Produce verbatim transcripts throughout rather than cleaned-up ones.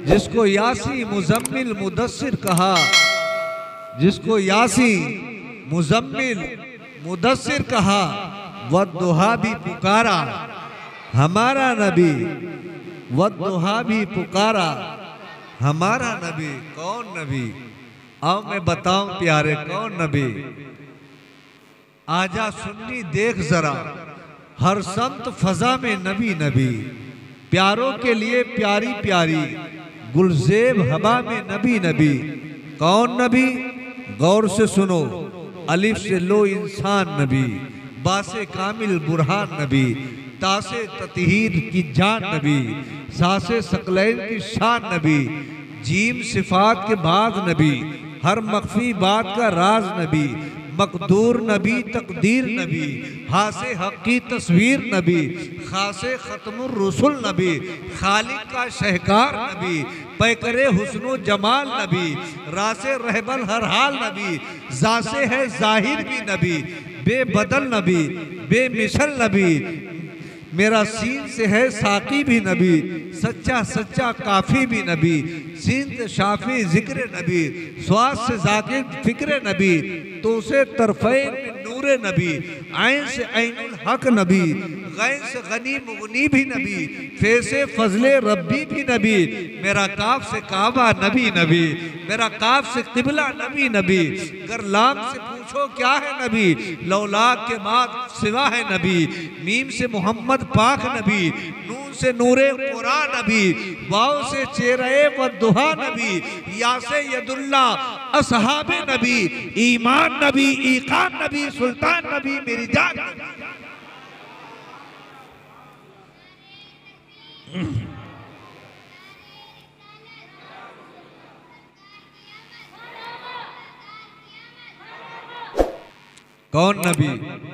जिसको यासी मुजम्मिल मुदस्सिर कहा, जिसको यासी मुजम्मिल मुदस्सिर कहा, वद्दुहा भी पुकारा हमारा नबी, वद्दुहा भी पुकारा हमारा नबी। कौन नबी? आओ मैं बताऊं प्यारे, कौन नबी? आजा सुन्नी देख जरा, हर संत फजा में नबी नबी, प्यारों के लिए प्यारी प्यारी, गुलजेब हवा में नबी नबी। कौन नबी? गौर से सुनो, अलिफ से लो इंसान नबी, बासे कामिल बुरहान नबी, तासे ततहीर की जान नबी, सासे सकलैन की शान नबी, जीम सिफात के बाद नबी, हर मख्फी बात का राज नबी, मकदूर नबी तकदीर नबी, हासे हक की तस्वीर नबी, खासे खत्मुर रसूल नबी, खालिक का शहकार नबी, पैकरे हुस्नो जमाल नबी, रासे रहबल हर हाल नबी, जासे है जाहिर भी नबी, बेबदल नबी, बेमिसल नबी, मेरा सीन से है साकी भी नबी, सच्चा सच्चा काफी भी नबी, सीन से शाफी जिक्र नबी, स्वाद से जाकिर फिक्र नबी, तो उसे तरफ़ैन में नूरे नबी, आइन से ऐनुल हक नबी, गैन से गनी मुगनी भी नबी, फे से फजले रब्बी भी नबी, मेरा काफ से काबा नबी नबी, मेरा काफ से किबला नबी नबी, अगर लाम से पूछो क्या है नबी, लौलाक के बाद सिवा है नबी, मीम से मोहम्मद पाक नबी, नून से नूरे कुरान नबी, वाव से चेहरे व दुहा नबी, या से यदुल्ला असहाबे नबी, ईमान नबी, ईकान नबी, सुल्तान नबी, मेरी जान नबी। कौन नबी?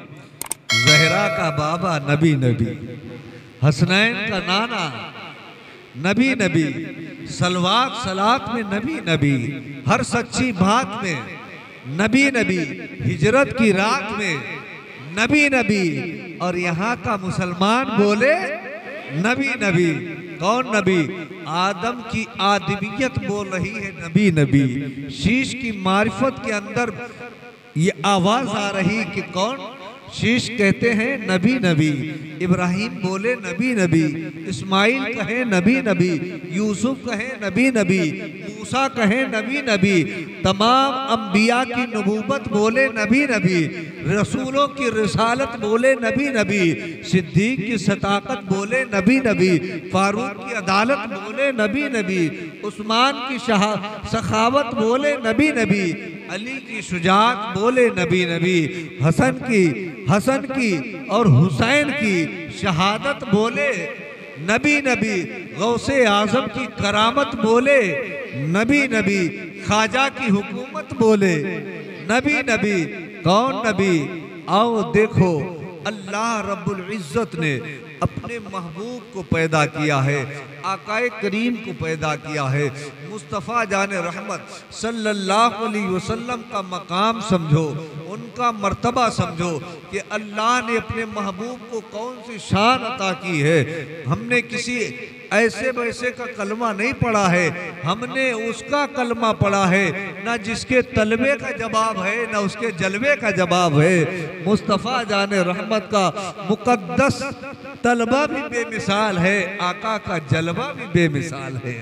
जहरा का बाबा नबी नबी, हसनैन का नाना नबी नबी, सलवात सलात में नबी नबी, हर सच्ची बात में नबी नबी, हिजरत की रात में नबी नबी, और यहाँ का मुसलमान बोले नबी नबी। कौन नबी? आदम की आदमियत बोल रही है नबी नबी, शीश की मारिफत के अंदर ये आवाज आ रही कि कौन? शीश कहते हैं नबी नबी, इब्राहिम बोले नबी नबी, इस्माइल कहे नबी नबी, यूसुफ कहे नबी नबी, मूसा कहे नबी नबी, तमाम अंबिया की नबूवत बोले नबी नबी, रसूलों की रिसालत बोले नबी नबी, सिद्दीक की सताकत बोले नबी नबी, फारूक की अदालत बोले नबी नबी, उस्मान की सखावत बोले नबी नबी, अली की शुजात बोले नबी नबी, हसन की हसन की और हुसैन की शहादत बोले नबी नबी, गौसे आजम की करामत बोले नबी नबी, ख्वाजा की हुकूमत बोले नबी नबी। कौन नबी? आओ देखो, अल्लाह रब्बुल इज्जत ने अपने महबूब को पैदा किया है, आकाए करीम को पैदा किया है, मुस्तफ़ा जाने रहमत सल्लल्लाहु अलैहि वसल्लम का मकाम समझो, उनका मर्तबा समझो कि अल्लाह ने अपने महबूब को कौन सी शान अता की है। हमने किसी ऐसे वैसे का कलमा नहीं पढ़ा है, हमने उसका कलमा पढ़ा है, ना जिसके तलबे का जवाब है ना उसके जलवे का जवाब है। मुस्तफ़ा जाने रहमत का मुकद्दस तलबा भी बेमिसाल है, आका का जलवा भी बेमिसाल है।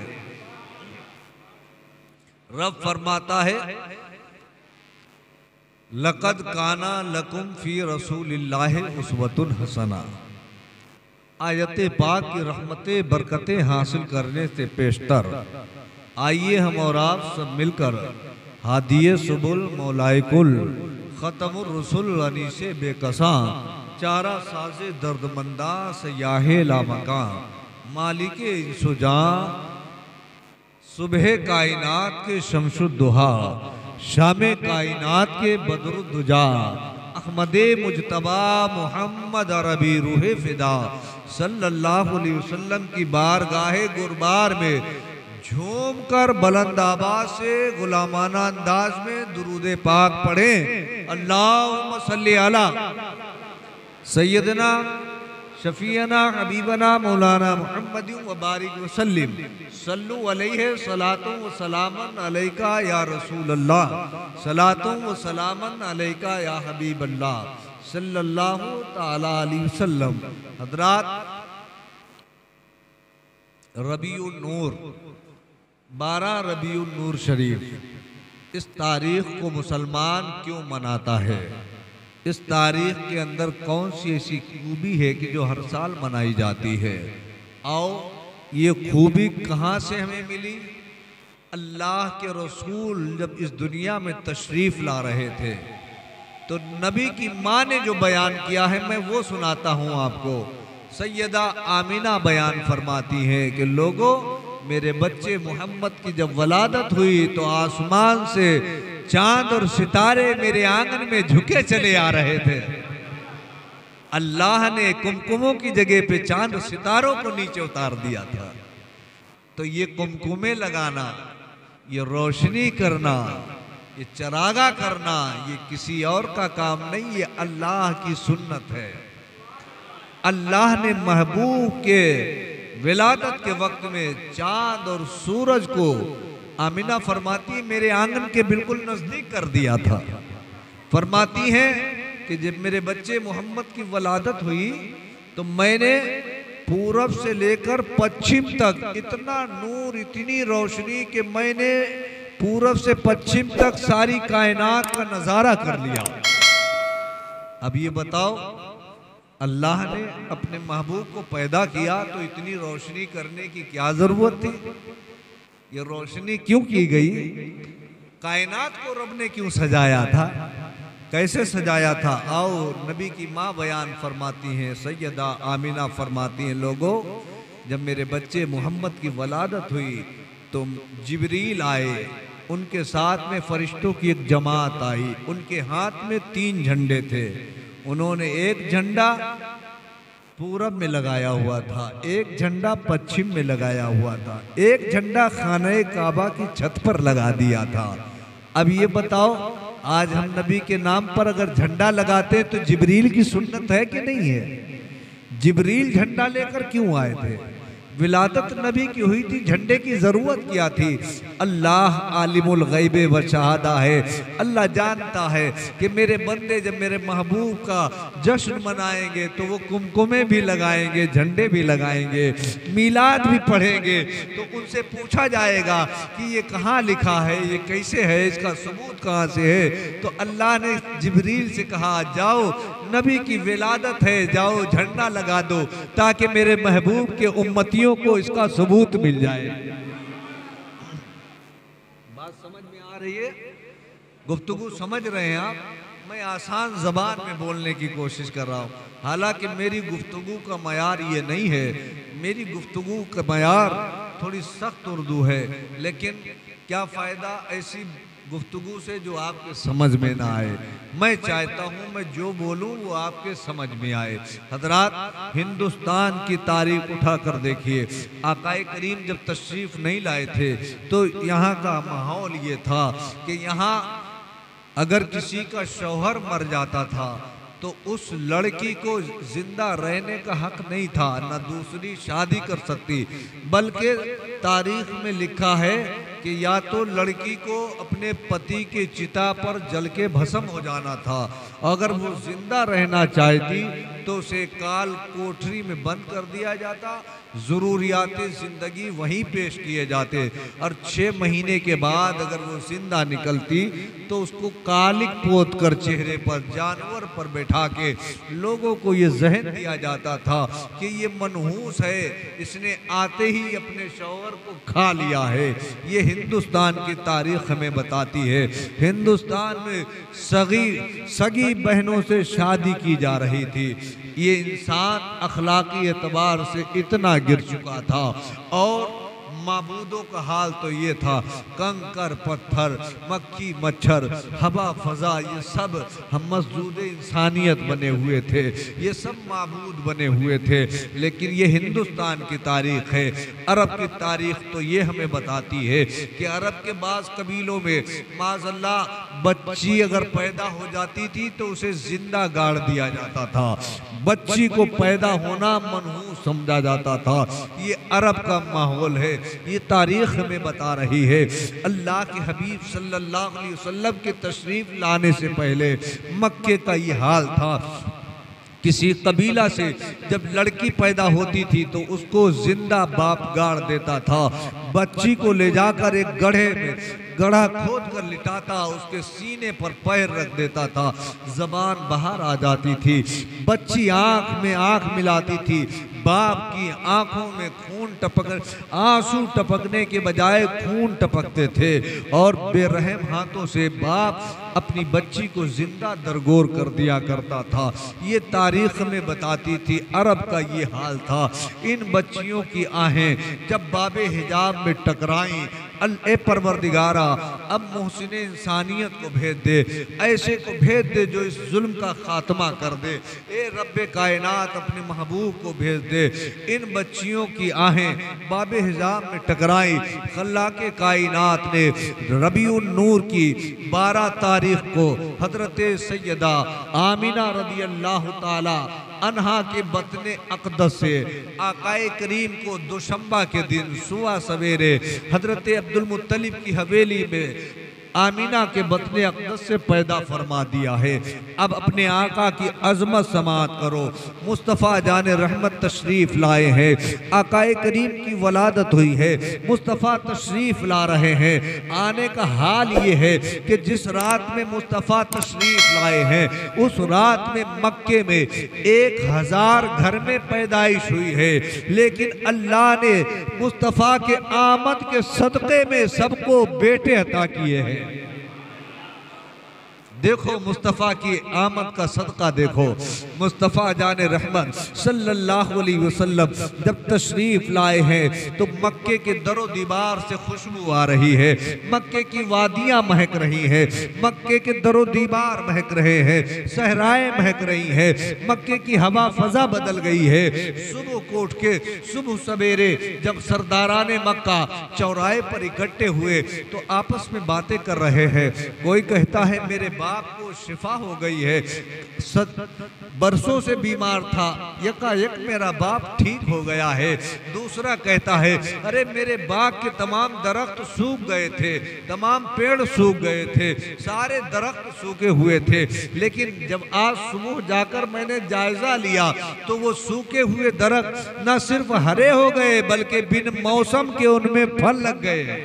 रब फरमाता है, लक़द काना लकुम फी रसूलिल्लाहि उस्वतुन हसना। आयत पाक की रहमतें बरकतें हासिल करने से पेशतर आइए हम और आप सब मिलकर हादिये सुबुल मौलाए कुल ख़तमुर रसूल अनीसे बेकसा चारा साजे दर्दमंदा सयाहे लामका मालिके इंसुजा सुबह कायनात के शमशुद्दुहा शामे कायनात के बदरुद्दुजा अहमदे मुजतबा मोहम्मद अरबी रूहे फिदा सल्लल्लाहु अलैहि वसल्लम की बारगाहे गुरबार में झूम कर बुलंद आवाज से गुलामाना अंदाज में दुरूद पाक पढ़ें। अल्लाहुम्मा सल्ली अला सैयदना शफीना हबीबना मौलाना मुहम्मद व बारिक वसल्लिम सल्लु अलैहि सलातु व सलामन अलैका या रसूल अल्लाह सलातु व सलामन अलैका या हबीब अल्लाह सल्लल्लाहु ताला अलैहि वसल्लम। हजरात, रबीउन नूर, बारह रबीउन नूर शरीफ, इस तारीख को मुसलमान क्यों मनाता है? इस तारीख के अंदर कौन सी ऐसी खूबी है कि जो हर साल मनाई जाती है? आओ, ये खूबी कहाँ से हमें मिली? अल्लाह के रसूल जब इस दुनिया में तशरीफ़ ला रहे थे तो नबी की माँ ने जो बयान किया है मैं वो सुनाता हूँ आपको। सैयदा आमिना बयान फरमाती हैं कि लोगों, मेरे बच्चे मोहम्मद की जब वलादत हुई तो आसमान से चांद और सितारे मेरे आंगन में झुके चले आ रहे थे। अल्लाह ने कुमकुमों की जगह पे चांद और सितारों को नीचे उतार दिया था। तो ये कुमकुमे लगाना, ये रोशनी करना, ये चरागा करना, ये किसी और का काम नहीं, ये अल्लाह की सुन्नत है। अल्लाह ने महबूब के विलादत के वक्त में चांद और सूरज को, आमिना फरमाती है, मेरे आंगन के बिल्कुल नजदीक कर दिया था। फरमाती हैं कि जब मेरे बच्चे मोहम्मद की वलादत हुई तो मैंने पूरब से लेकर पश्चिम तक इतना नूर, इतनी रोशनी कि मैंने पूरब से पश्चिम तक सारी कायनात का नजारा कर लिया। अब ये बताओ, अल्लाह ने अपने महबूब को पैदा किया तो इतनी रोशनी करने की क्या जरूरत थी? ये रोशनी क्यों की गई? कायनात को रब ने क्यों सजाया था? कैसे सजाया था? आओ, नबी की माँ बयान फरमाती हैं, सैयदा आमिना फरमाती हैं, लोगों, जब मेरे बच्चे मोहम्मद की वलादत हुई तो जिब्रील आए, उनके साथ में फरिश्तों की एक जमात आई, उनके हाथ में तीन झंडे थे। उन्होंने एक झंडा पूरब में लगाया हुआ था, एक झंडा पश्चिम में लगाया हुआ था, एक झंडा खाने काबा की छत पर लगा दिया था। अब ये बताओ, आज हम नबी के नाम पर अगर झंडा लगाते तो जिब्रील की सुन्नत है कि नहीं है? जिब्रील झंडा लेकर क्यों आए थे? विलादत नबी की हुई थी, झंडे की जरूरत क्या थी? अल्लाह आलिमुल गैबे व शहादा है। अल्लाह जानता है कि मेरे बंदे जब मेरे महबूब का जश्न मनाएंगे तो वो कुमकुमे भी लगाएंगे, झंडे भी लगाएंगे, मीलाद भी पढ़ेंगे, तो उनसे पूछा जाएगा कि ये कहाँ लिखा है, ये कैसे है, इसका सबूत कहाँ से है? तो अल्लाह ने जिब्रील से कहा, जाओ, नबी की विलादत है, जाओ झंडा लगा दो ताकि मेरे महबूब के उम्मतियों को इसका सबूत मिल जाए। बात समझ में आ रही है? गुफ्तगू समझ रहे हैं आप? मैं आसान जबान में बोलने की कोशिश कर रहा हूँ, हालांकि मेरी गुफ्तगू का मयार ये नहीं है। मेरी गुफ्तगू का मयार थोड़ी सख्त उर्दू है, लेकिन क्या फ़ायदा ऐसी गुफ्तगू से जो आपके समझ में ना आए। मैं चाहता हूँ मैं जो बोलूँ वो आपके समझ में आए। हजरात, हिंदुस्तान की तारीख उठा कर देखिए, आकाए करीम जब तशरीफ़ नहीं लाए थे तो यहाँ का माहौल ये था कि यहाँ अगर किसी का शौहर मर जाता था तो उस लड़की को जिंदा रहने का हक नहीं था, न दूसरी शादी कर सकती, बल्कि तारीख में लिखा है कि या तो लड़की को अपने पति के चिता पर जल के भस्म हो जाना था, अगर वो जिंदा रहना चाहती तो उसे काल कोठरी में बंद कर दिया जाता, ज़रूरियात ज़िंदगी वहीं पेश किए जाते, और छः महीने के बाद अगर वो जिंदा निकलती तो उसको कालिक पोत कर चेहरे पर जानवर पर बैठा के लोगों को ये जहन दिया जाता था कि ये मनहूस है, इसने आते ही अपने शौहर को खा लिया है। ये हिंदुस्तान की तारीख हमें बताती है। हिंदुस्तान में सगी सगी बहनों से शादी की जा रही थी। ये इंसान अखलाकी एतबार से इतना गिर चुका था, और माबूदों का हाल तो ये था, कंकर पत्थर, मक्खी मच्छर, हवा फजा, ये सब हम मसजूद इंसानियत बने हुए थे, ये सब माबूद बने हुए थे। लेकिन ये हिंदुस्तान की तारीख है। अरब की तारीख तो ये हमें बताती है कि अरब के बाज़ कबीलों में माज़अल्लाह बच्ची अगर पैदा हो जाती थी तो उसे जिंदा गाड़ दिया जाता था। बच्ची को पैदा होना मनहूस समझा जाता था। ये अरब का माहौल है, ये तारीख में बता रही है। अल्लाह के हबीब सल्लल्लाहु अलैहि वसल्लम के तशरीफ लाने से पहले मक्के का ये हाल था। किसी कबीला से जब लड़की पैदा होती थी तो उसको जिंदा बाप गाड़ देता था। बच्ची को ले जाकर एक गड्ढे में गड्ढा खोद कर लिटाता, उसके सीने पर पैर रख देता था, जबान बाहर आ जाती थी। बच्ची आंख में आंख मिलाती थी, बाप की आंखों में खून टपक आंसू टपकने के बजाय खून टपकते थे और बेरहम हाथों से बाप अपनी बच्ची को जिंदा दरगोर कर दिया करता था। ये तारीख में बताती थी, अरब का ये हाल था। इन बच्चियों की आहें जब बाबे हिजाब में टकराई, ए परवरदिगारा अब मोहसिन इंसानियत को भेज दे, ऐसे को भेज दे जो इस जुल्म का खात्मा कर दे। ए रब्बे कायनात अपने महबूब को भेज दे। इन बच्चियों की आहें बाबे हिजाब में टकराई। खल्लाके कायनात ने रबीउन नूर की बारह तारीख को हजरत सैयदा आमिना रदी अल्लाह ताला अनहा के बतने अक़दस से आकाए करीम को दोशंबा के दिन सुबह सवेरे हजरत अब्दुल मुत्तलिब की हवेली में आमीना के बतने अक़दस से पैदा फरमा दिया है। अब अपने आका की अजमत समात करो। मुस्तफ़ा जाने रहमत तशरीफ़ लाए हैं, आकाए करीम की वलादत हुई है, मुस्तफ़ा तशरीफ़ ला रहे हैं। आने का हाल ये है कि जिस रात में मुस्तफ़ा तशरीफ़ लाए हैं उस रात में मक्के में एक हज़ार घर में पैदाइश हुई है, लेकिन अल्लाह ने मुस्तफ़ा के आमद के सदक़े में सबको बेटे अता किए हैं। देखो मुस्तफ़ा की आमद का सदका देखो। मुस्तफ़ा जाने रहमत सल्लल्लाहु अलैहि वसल्लम जब तशरीफ़ लाए हैं तो मक्के के दरो दीवार से खुशबू आ रही है, मक्के की वादियाँ महक रही हैं, मक्के के दरो दीवार महक रहे हैं, सहराएं महक रही हैं, मक्के की हवा फ़ज़ा बदल गई है। सुबह को उठ के सुबह सवेरे जब सरदाराने मक्का चौराहे पर इकट्ठे हुए तो आपस में बातें कर रहे हैं। कोई कहता है मेरे बाप को शिफा हो गई है, सद बरसों से बीमार था, यकायक मेरा बाप ठीक हो गया है। दूसरा कहता है अरे मेरे बाग के तमाम दरख्त सूख गए थे, तमाम पेड़ सूख गए थे, सारे दरख्त सूखे हुए थे, लेकिन जब आज सुबह जाकर मैंने जायजा लिया तो वो सूखे हुए दरख्त न सिर्फ हरे हो गए बल्कि बिन मौसम के उनमें फल लग गए।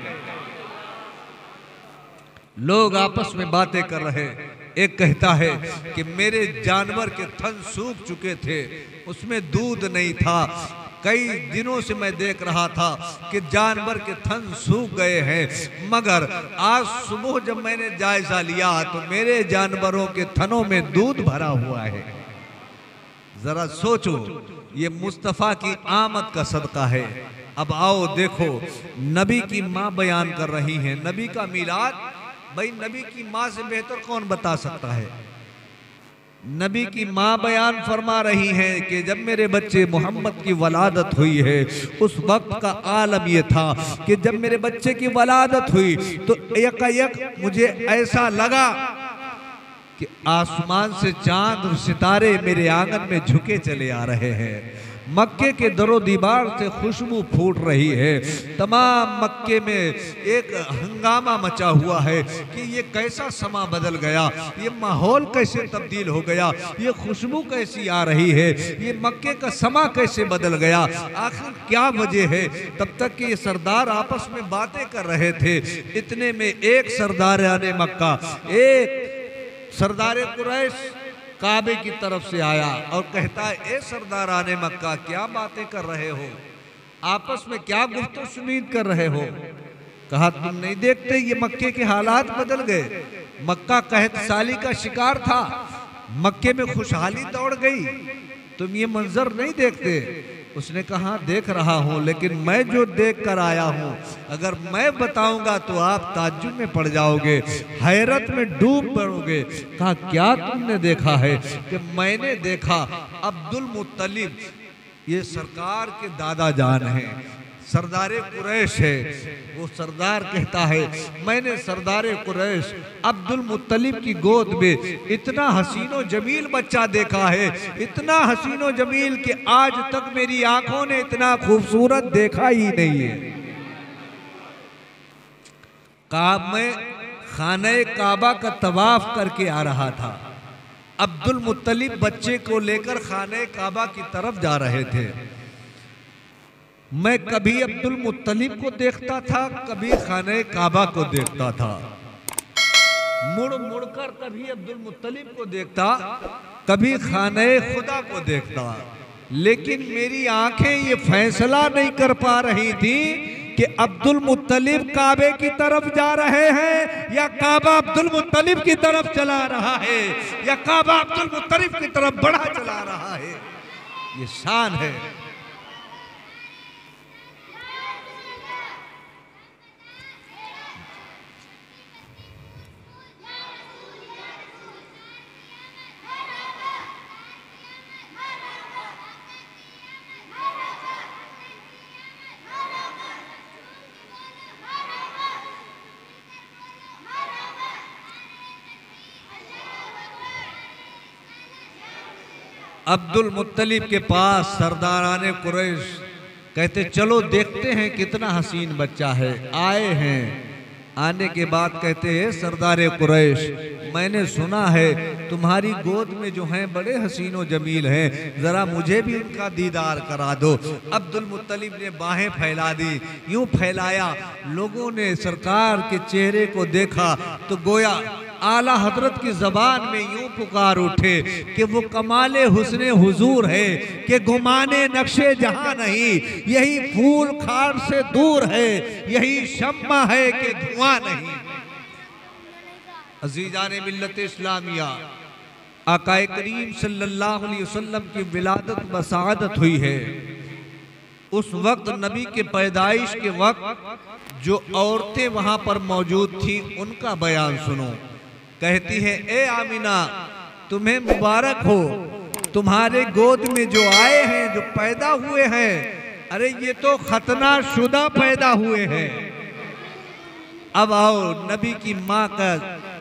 लोग आपस में बातें कर रहे। एक कहता है कि मेरे जानवर के थन सूख चुके थे, उसमें दूध नहीं था, कई दिनों से मैं देख रहा था कि जानवर के थन सूख गए हैं, मगर आज सुबह जब मैंने जायजा लिया तो मेरे जानवरों के थनों में दूध भरा हुआ है। जरा सोचो, ये मुस्तफ़ा की आमद का सदका है। अब आओ देखो, नबी की माँ बयान कर रही हैं, नबी का मिलाद। भाई नबी की माँ से बेहतर कौन बता सकता है। नबी की माँ बयान फरमा रही है कि जब मेरे बच्चे मोहम्मद की वलादत हुई है उस वक्त का आलम यह था कि जब मेरे बच्चे की वलादत हुई तो यकायक मुझे ऐसा लगा कि आसमान से चांद और सितारे मेरे आंगन में झुके चले आ रहे हैं। मक्के के दरो दीवार से खुशबू फूट रही है। तमाम मक्के में एक हंगामा मचा हुआ है कि ये कैसा समा बदल गया, ये माहौल कैसे तब्दील हो गया, ये खुशबू कैसी आ रही है, ये मक्के का समा कैसे बदल गया, आखिर क्या वजह है। तब तक कि ये सरदार आपस में बातें कर रहे थे। इतने में एक सरदार आने मक्का, एक सरदार कुरैश काबे की तरफ से आया और कहता है ए सरदार आने मक्का, क्या बातें कर रहे हो, आपस में क्या गुफ्तगू सुनीद कर रहे हो। कहा तुम नहीं देखते ये मक्के के हालात बदल गए। मक्का कहत साली का शिकार था, मक्के में खुशहाली दौड़ गई, तुम ये मंजर नहीं देखते। उसने कहा देख रहा हूं, लेकिन मैं जो देख कर आया हूं अगर मैं बताऊंगा तो आप ताज्जुब में पड़ जाओगे, हैरत में डूब पड़ोगे। कहा क्या तुमने देखा है। कि मैंने देखा अब्दुल मुत्तलिब, ये सरकार के दादा जान हैं, सरदार कुरैश है। वो सरदार कहता है मैंने सरदार कुरैश अब्दुल मुत्तलिब की गोद में इतना हसीनो जमील बच्चा देखा है, इतना हसीनो जमील कि आज तक मेरी आंखों ने इतना खूबसूरत देखा ही नहीं है। काब में खाने काबा का तवाफ करके आ रहा था। अब्दुल मुत्तलिब बच्चे को लेकर खाने काबा की तरफ जा रहे थे। मैं कभी अब्दुल मुत्तलिब को देखता था, कभी खाने काबा को देखता था। मुड़ मुड़कर कभी अब्दुल मुत्तलिब को देखता, कभी खाने खुदा को देखता, लेकिन मेरी आंखें ये फैसला नहीं कर पा रही थी कि अब्दुल मुत्तलिब काबे की तरफ जा रहे हैं या काबा अब्दुल मुत्तलिब की तरफ चला रहा है या काबा अब्दुल मुत्तलिब की तरफ बढ़ा चला रहा है। ये शान है। अब्दुल मुत्तलिब के पास सरदाराने कुरैश कहते चलो देखते हैं कितना हसीन बच्चा है। आए हैं, आने के बाद कहते हैं सरदार कुरैश मैंने सुना है तुम्हारी गोद में जो हैं बड़े हसीनो जमील हैं, जरा मुझे भी उनका दीदार करा दो। अब्दुल मुत्तलिब ने बाहें फैला दी, यूं फैलाया, लोगों ने सरकार के चेहरे को देखा तो गोया आला हजरत की जबान में यूं पुकार उठे कि वो कमाले हुस्ने हुजूर है कि गुमाने नक्शे जहां नहीं, यही फूल खार से दूर है, यही शम्मा है कि धुआं नहीं। अजीजान मिल्लत इस्लामिया, आकाए करीम सल्लल्लाहु अलैहि वसल्लम की विलादत बसादत हुई है। उस वक्त नबी के पैदाइश के वक्त जो औरतें वहां पर मौजूद थी उनका बयान सुनो। कहती है ए आमिना तुम्हें मुबारक हो, तुम्हारे गोद में जो आए हैं, जो पैदा हुए हैं, अरे ये तो खतना शुदा पैदा हुए हैं। अब आओ नबी की माँ का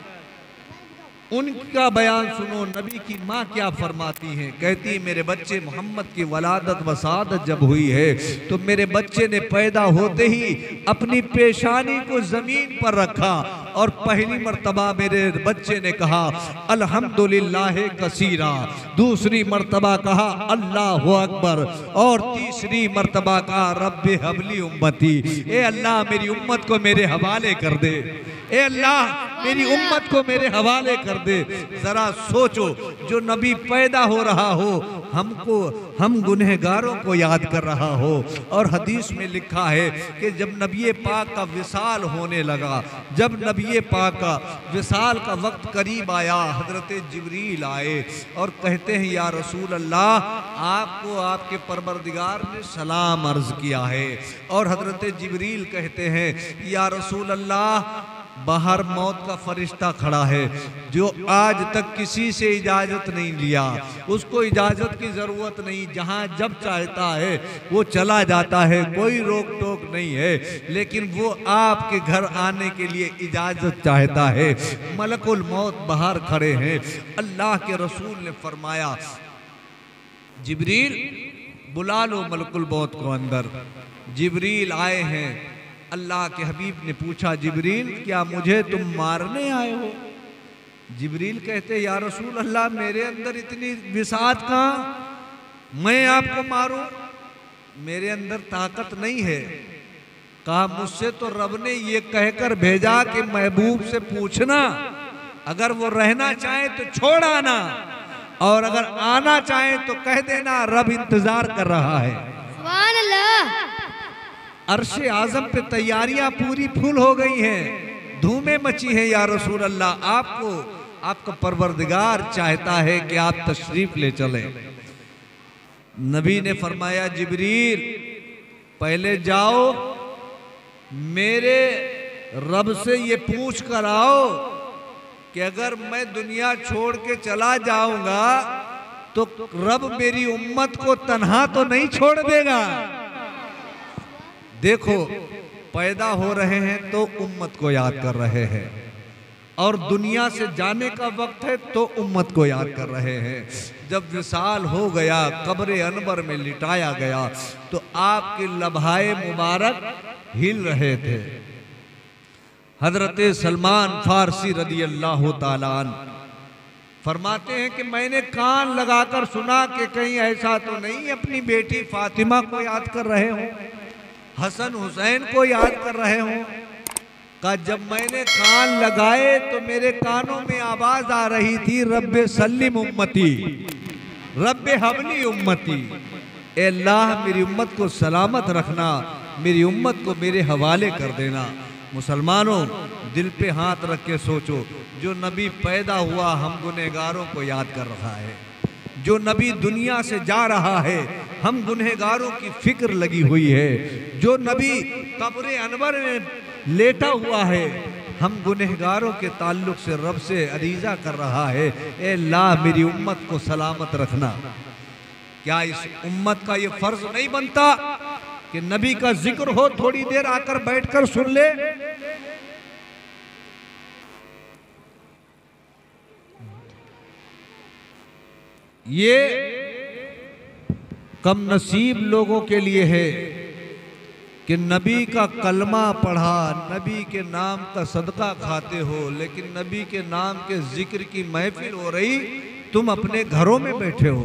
उनका बयान सुनो। नबी की माँ क्या फरमाती हैं? कहती है मेरे बच्चे मोहम्मद की वलादत वसादत जब हुई है तो मेरे बच्चे ने पैदा होते ही अपनी पेशानी को जमीन पर रखा और पहली मर्तबा मेरे बच्चे ने कहा अल्हम्दुलिल्लाह कसीरा, दूसरी मर्तबा कहा अल्लाहु अकबर और तीसरी मर्तबा कहा रब्बे हबली उम्मती, ए अल्लाह मेरी उम्मत को मेरे हवाले कर दे, ए अल्लाह मेरी उम्मत को मेरे हवाले कर दे। जरा सोचो जो नबी पैदा हो रहा हो, हमको हम गुनहगारों को याद कर रहा हो। और हदीस में लिखा है कि जब नबी पाक का विसाल होने लगा, जब नबी पाक का विसाल का वक्त करीब आया, हजरत जिब्रील आए और कहते हैं या रसूल अल्लाह आपको आपके परवरदिगार ने सलाम अर्ज किया है। और हजरत जिब्रील कहते हैं या रसूल अल्लाह बाहर मौत का फरिश्ता खड़ा है जो आज तक किसी से इजाज़त नहीं लिया, उसको इजाज़त की ज़रूरत नहीं, जहाँ जब चाहता है वो चला जाता है, कोई रोक टोक नहीं है, लेकिन वो आपके घर आने के लिए इजाज़त चाहता है। मलकुल मौत बाहर खड़े हैं। अल्लाह के रसूल ने फरमाया जिब्रील बुला लो मलकुल मौत को अंदर। जिब्रील आए हैं। अल्लाह के हबीब ने पूछा जिब्रील क्या मुझे तुम मारने आए हो? जिब्रील कहते या रसूल अल्लाह मेरे अंदर इतनी विसात कहाँ, मैं आपको मारूं? मेरे अंदर ताकत नहीं है। कहा मुझसे तो रब ने ये कहकर भेजा कि महबूब से पूछना, अगर वो रहना चाहे तो छोड़ आना और अगर आना चाहे तो कह देना रब इंतजार कर रहा है। सुभान अल्लाह। अर्शे आजम पे तैयारियां पूरी फुल हो गई हैं, धूमें मची हैं या रसूल अल्लाह, आपको आपका परवरदिगार चाहता है कि आप तशरीफ ले चलें। नबी ने फरमाया जिब्रील पहले जाओ मेरे रब से ये पूछ कर आओ कि अगर मैं दुनिया छोड़ के चला जाऊंगा तो रब मेरी उम्मत को तन्हा तो नहीं छोड़ देगा। देखो पैदा हो रहे हैं तो उम्मत को याद कर रहे हैं, और दुनिया से जाने का वक्त है तो उम्मत को याद कर रहे हैं। जब विसाल हो गया, कब्र अनबर में लिटाया गया, तो आपके लम्हाए मुबारक हिल रहे थे। हजरत सलमान फारसी रदी अल्लाह ताला अन्हु फरमाते हैं कि मैंने कान लगाकर सुना कि कहीं ऐसा तो नहीं अपनी बेटी फातिमा को याद कर रहे हो, हसन हुसैन को याद कर रहे हो। का जब मैंने कान लगाए तो मेरे कानों में आवाज आ रही थी, रब्बे सल्लिम उम्मती, रब्बे हबली उम्मती, ए अल्लाह मेरी उम्मत को सलामत रखना, मेरी उम्मत को मेरे हवाले कर देना। मुसलमानों, दिल पे हाथ रख के सोचो, जो नबी पैदा हुआ हम गुनहगारों को याद कर रहा है, जो नबी दुनिया से जा रहा है हम गुनहगारों की फिक्र लगी हुई है, जो नबी कब्र अनवर में लेटा हुआ है हम गुनहगारों के ताल्लुक से रब से अरीजा कर रहा है, ए अल्लाह मेरी उम्मत को सलामत रखना। क्या इस उम्मत का ये फर्ज नहीं बनता कि नबी का जिक्र हो, थोड़ी देर आकर बैठकर सुन ले? ये कम नसीब लोगों के लिए है कि नबी का कलमा पढ़ा, नबी के नाम का सदका खाते हो, लेकिन नबी के नाम के जिक्र की महफिल हो रही, तुम अपने घरों में बैठे हो।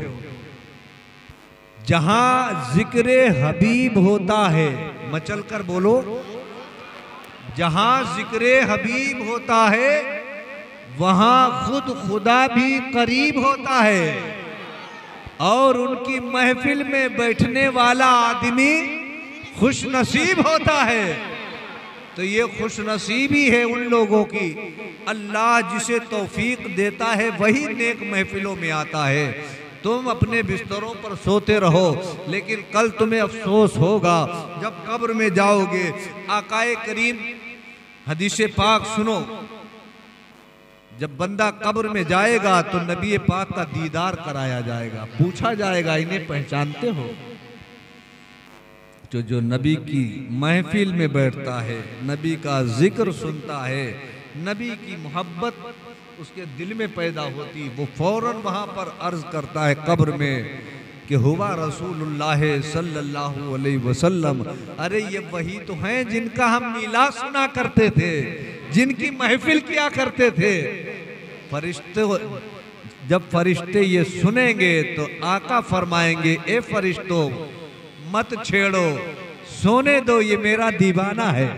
जहां जिक्र हबीब होता है, मचल कर बोलो, जहां जिक्र हबीब होता है वहां खुद खुदा भी करीब होता है, और उनकी महफिल में बैठने वाला आदमी खुश नसीब होता है। तो ये खुश नसीबी है उन लोगों की, अल्लाह जिसे तौफीक देता है वही नेक महफिलों में आता है। तुम अपने बिस्तरों पर सोते रहो, लेकिन कल तुम्हें अफसोस होगा जब कब्र में जाओगे। आकाए करीम हदीस पाक सुनो, जब बंदा कब्र में जाएगा तो नबी पाक का दीदार कराया जाएगा, पूछा जाएगा इन्हें पहचानते हो? जो जो नबी की महफिल में बैठता है, नबी का जिक्र सुनता है, नबी की मोहब्बत उसके दिल में पैदा होती, वो फौरन वहाँ पर अर्ज करता है कब्र में कि हुवा रसूलुल्लाह सल्लल्लाहु अलैहि वसल्लम, अरे ये वही तो हैं जिनका हम मीलाद सुना करते थे, जिनकी महफिल किया करते थे। फरिश्ते, जब फरिश्ते ये सुनेंगे तो आका फरमाएंगे, ए फरिश्तों मत छेड़ो, सोने दो, ये मेरा दीवाना है।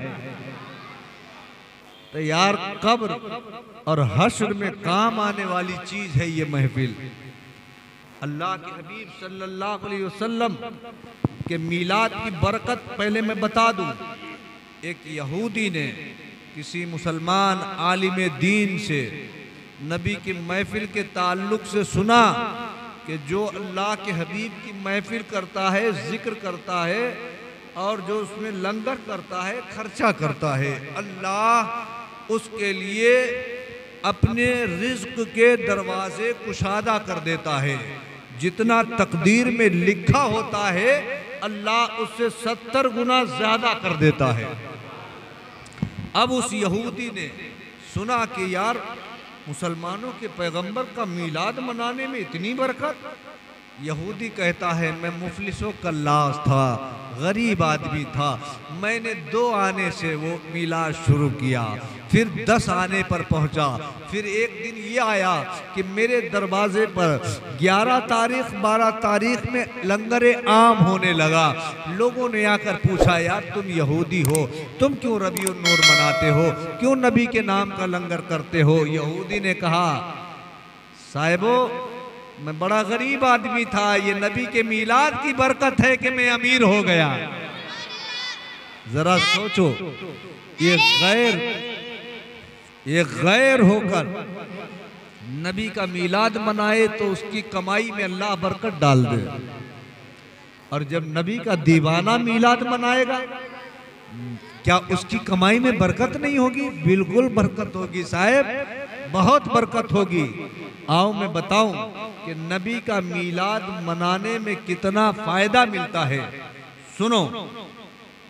तो यार कब्र और हश्र में काम आने वाली चीज है ये महफिल। अल्लाह के हबीब सल्लल्लाहु अलैहि वसल्लम के मीलाद की बरकत पहले मैं बता दूं। एक यहूदी ने किसी मुसलमान आलिम दीन से नबी की महफिल के ताल्लुक से सुना कि जो अल्लाह के हबीब की महफिल करता है, जिक्र करता है, और जो उसमें लंगर करता है, खर्चा करता है, अल्लाह उसके लिए अपने रिज्क के दरवाजे कुशादा कर देता है। जितना तकदीर में लिखा होता है अल्लाह उससे सत्तर गुना ज्यादा कर देता है। अब उस यहूदी ने सुना कि यार मुसलमानों के पैगंबर का मीलाद मनाने में इतनी बरकत। यहूदी कहता है मैं मुफलिसों का लाश था, गरीब आदमी था, मैंने दो आने से वो मीलाद शुरू किया, फिर दस आने पर पहुंचा, फिर एक दिन ये आया कि मेरे दरवाजे पर ग्यारह तारीख बारह तारीख में लंगरे आम होने लगा। लोगों ने आकर पूछा यार तुम यहूदी हो, तुम क्यों रबीउन नूर मनाते हो, क्यों नबी के नाम का लंगर करते हो? यहूदी ने कहा साहिबो मैं बड़ा गरीब आदमी था, ये नबी के मीलाद की बरकत है कि मैं अमीर हो गया। जरा सोचो, ये गैर ये गैर होकर नबी का मीलाद मनाए तो उसकी कमाई में अल्लाह बरकत डाल दे, और जब नबी का दीवाना मीलाद मनाएगा क्या उसकी कमाई में बरकत नहीं होगी? बिल्कुल बरकत होगी साहब, बहुत बरकत होगी। आओ मैं बताऊं कि नबी का मीलाद मनाने में कितना फायदा मिलता है। सुनो,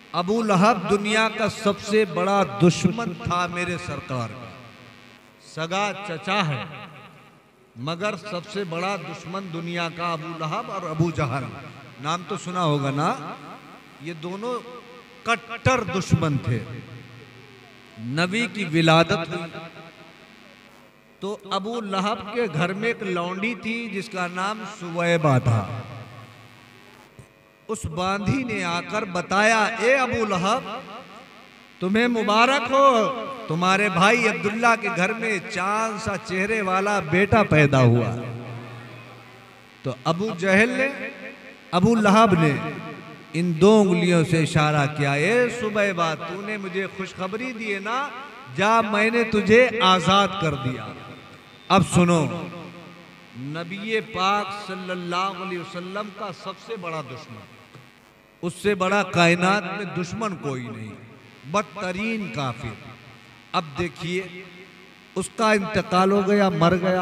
अबू लहब दुनिया का सबसे बड़ा दुश्मन था मेरे सरकार का। सगा चचा है मगर सबसे बड़ा दुश्मन दुनिया का अबू लहब और अबू जहल, नाम तो सुना होगा ना। ये दोनों कट्टर दुश्मन थे। नबी की विलादत हुई तो अबू लहब के घर में एक लौंडी थी जिसका नाम सुवैबा था। उस बांधी ने आकर बताया, ए अबू लहब तुम्हें मुबारक हो, तुम्हारे भाई अब्दुल्ला के घर में चांद सा चेहरे वाला बेटा पैदा हुआ। तो अबू जहल ने, अबू लहब ने इन दो उंगलियों से इशारा किया, ए सुबैबा तूने मुझे खुशखबरी दी है ना, जा मैंने तुझे आजाद कर दिया। अब सुनो, नबी पाक सल्लल्लाहु अलैहि वसल्लम का सबसे बड़ा दुश्मन, उससे बड़ा कायनात में दुश्मन कोई नहीं, बदतरीन काफिर। अब देखिए उसका इंतकाल हो गया, मर गया।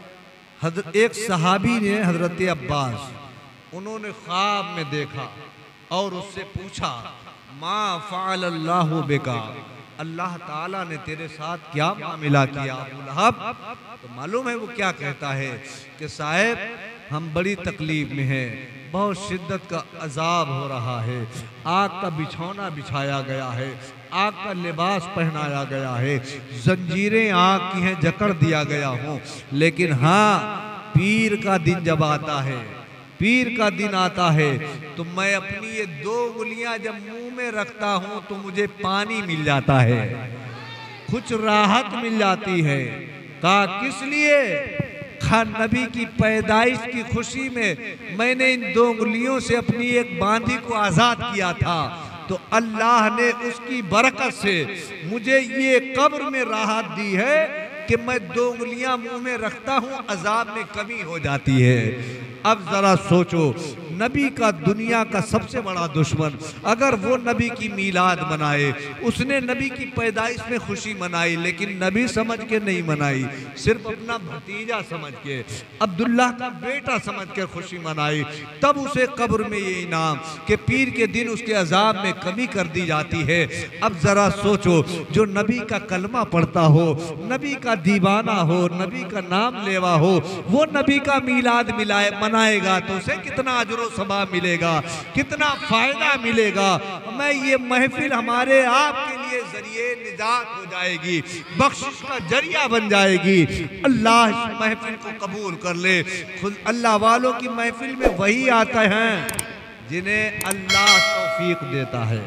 एक सहाबी ने हजरत अब्बास, उन्होंने ख्वाब में देखा और उससे पूछा, मा फ़अल अल्लाहु बिका, अल्लाह ताला ने तेरे साथ क्या मामला किया अबू लहब। तो मालूम है वो क्या कहता है कि साहब हम बड़ी तकलीफ में हैं, बहुत शिद्दत का अजाब हो रहा है, आग का बिछौना बिछाया गया है, आग का लिबास पहनाया गया है, जंजीरें आग की हैं जकड़ दिया गया हूँ। लेकिन हाँ, पीर का दिन जब आता है, पीर का दिन आता है तो मैं अपनी ये दो उंगलियां जब मुंह में रखता हूं तो मुझे पानी मिल जाता है, कुछ राहत मिल जाती है। कहा किस लिए? खा नबी की पैदाइश की खुशी में मैंने इन दो उंगलियों से अपनी एक बांधी को आजाद किया था, तो अल्लाह ने उसकी बरकत से मुझे ये कब्र में राहत दी है कि मैं दो उंगलियां मुंह में रखता हूं, अजाब में कमी हो जाती है। अब जरा सोचो, नबी का दुनिया का सबसे बड़ा दुश्मन अगर वो नबी की मीलाद मनाए, उसने नबी की पैदाइश में खुशी मनाई लेकिन नबी समझ के नहीं मनाई, सिर्फ अपना भतीजा समझ के, अब्दुल्ला का बेटा समझ के खुशी मनाई, तब उसे कब्र में ये इनाम कि पीर के दिन उसके अजाब में कमी कर दी जाती है। अब जरा सोचो, जो नबी का कलमा पढ़ता हो, नबी का दीवाना हो, नबी का नाम लेवा हो, वो नबी का मीलाद मिलाए मनाएगा तो उसे कितना अजर सवाब मिलेगा, कितना फायदा मिलेगा। मैं ये महफिल हमारे आपके लिए जरिए निजात हो जाएगी, बख्शिश का जरिया बन जाएगी। अल्लाह इस महफिल को कबूल कर ले। खुद अल्लाह वालों की महफिल में वही आते हैं जिन्हें अल्लाह तौफीक देता है।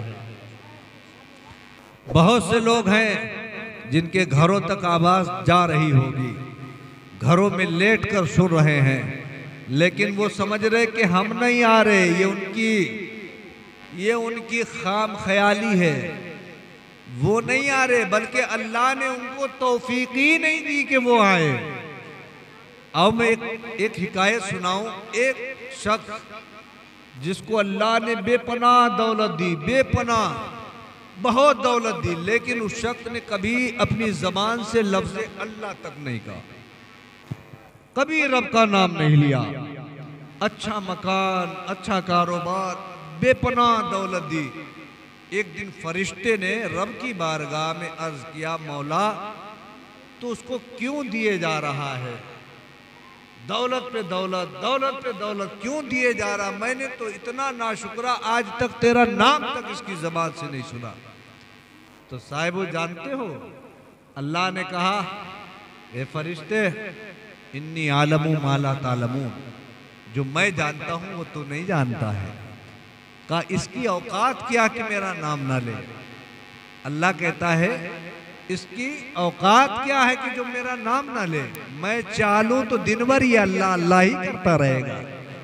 बहुत से लोग हैं जिनके घरों तक आवाज जा रही होगी, घरों में लेट कर सुन रहे हैं, लेकिन वो समझ रहे कि हम नहीं आ रहे, ये उनकी ये उनकी खाम ख्याली है, वो नहीं आ रहे, बल्कि अल्लाह ने उनको तौफीक ही नहीं दी कि वो आए। अब मैं एक, एक हिकायत सुनाऊं। एक शख्स जिसको अल्लाह ने बेपनाह दौलत दी, बेपनाह बहुत दौलत दी, लेकिन उस शख्स ने कभी अपनी जबान से लफ्ज़ अल्लाह तक नहीं कहा, कभी रब का नाम नहीं लिया। अच्छा मकान, अच्छा कारोबार, बेपनाह दौलत दी। एक दिन फरिश्ते ने रब की बारगाह में अर्ज किया, मौला तो उसको क्यों दिए जा रहा है, दौलत पे दौलत, दौलत पे दौलत क्यों दिए जा रहा, मैंने तो इतना नाशुक्रा आज तक तेरा नाम तक इसकी जबान से नहीं सुना। तो साहिब जानते हो, अल्लाह ने कहा, ए फरिश्ते इन्नी आलमू माला तालमू, जो मैं जानता हूं वो तो नहीं जानता है। कहा इसकी औकात क्या कि मेरा नाम ना ले। अल्लाह कहता है इसकी औकात क्या है कि जो मेरा नाम ना ले, मैं चालू तो दिन भर ये अल्लाह अल्लाह ही करता रहेगा।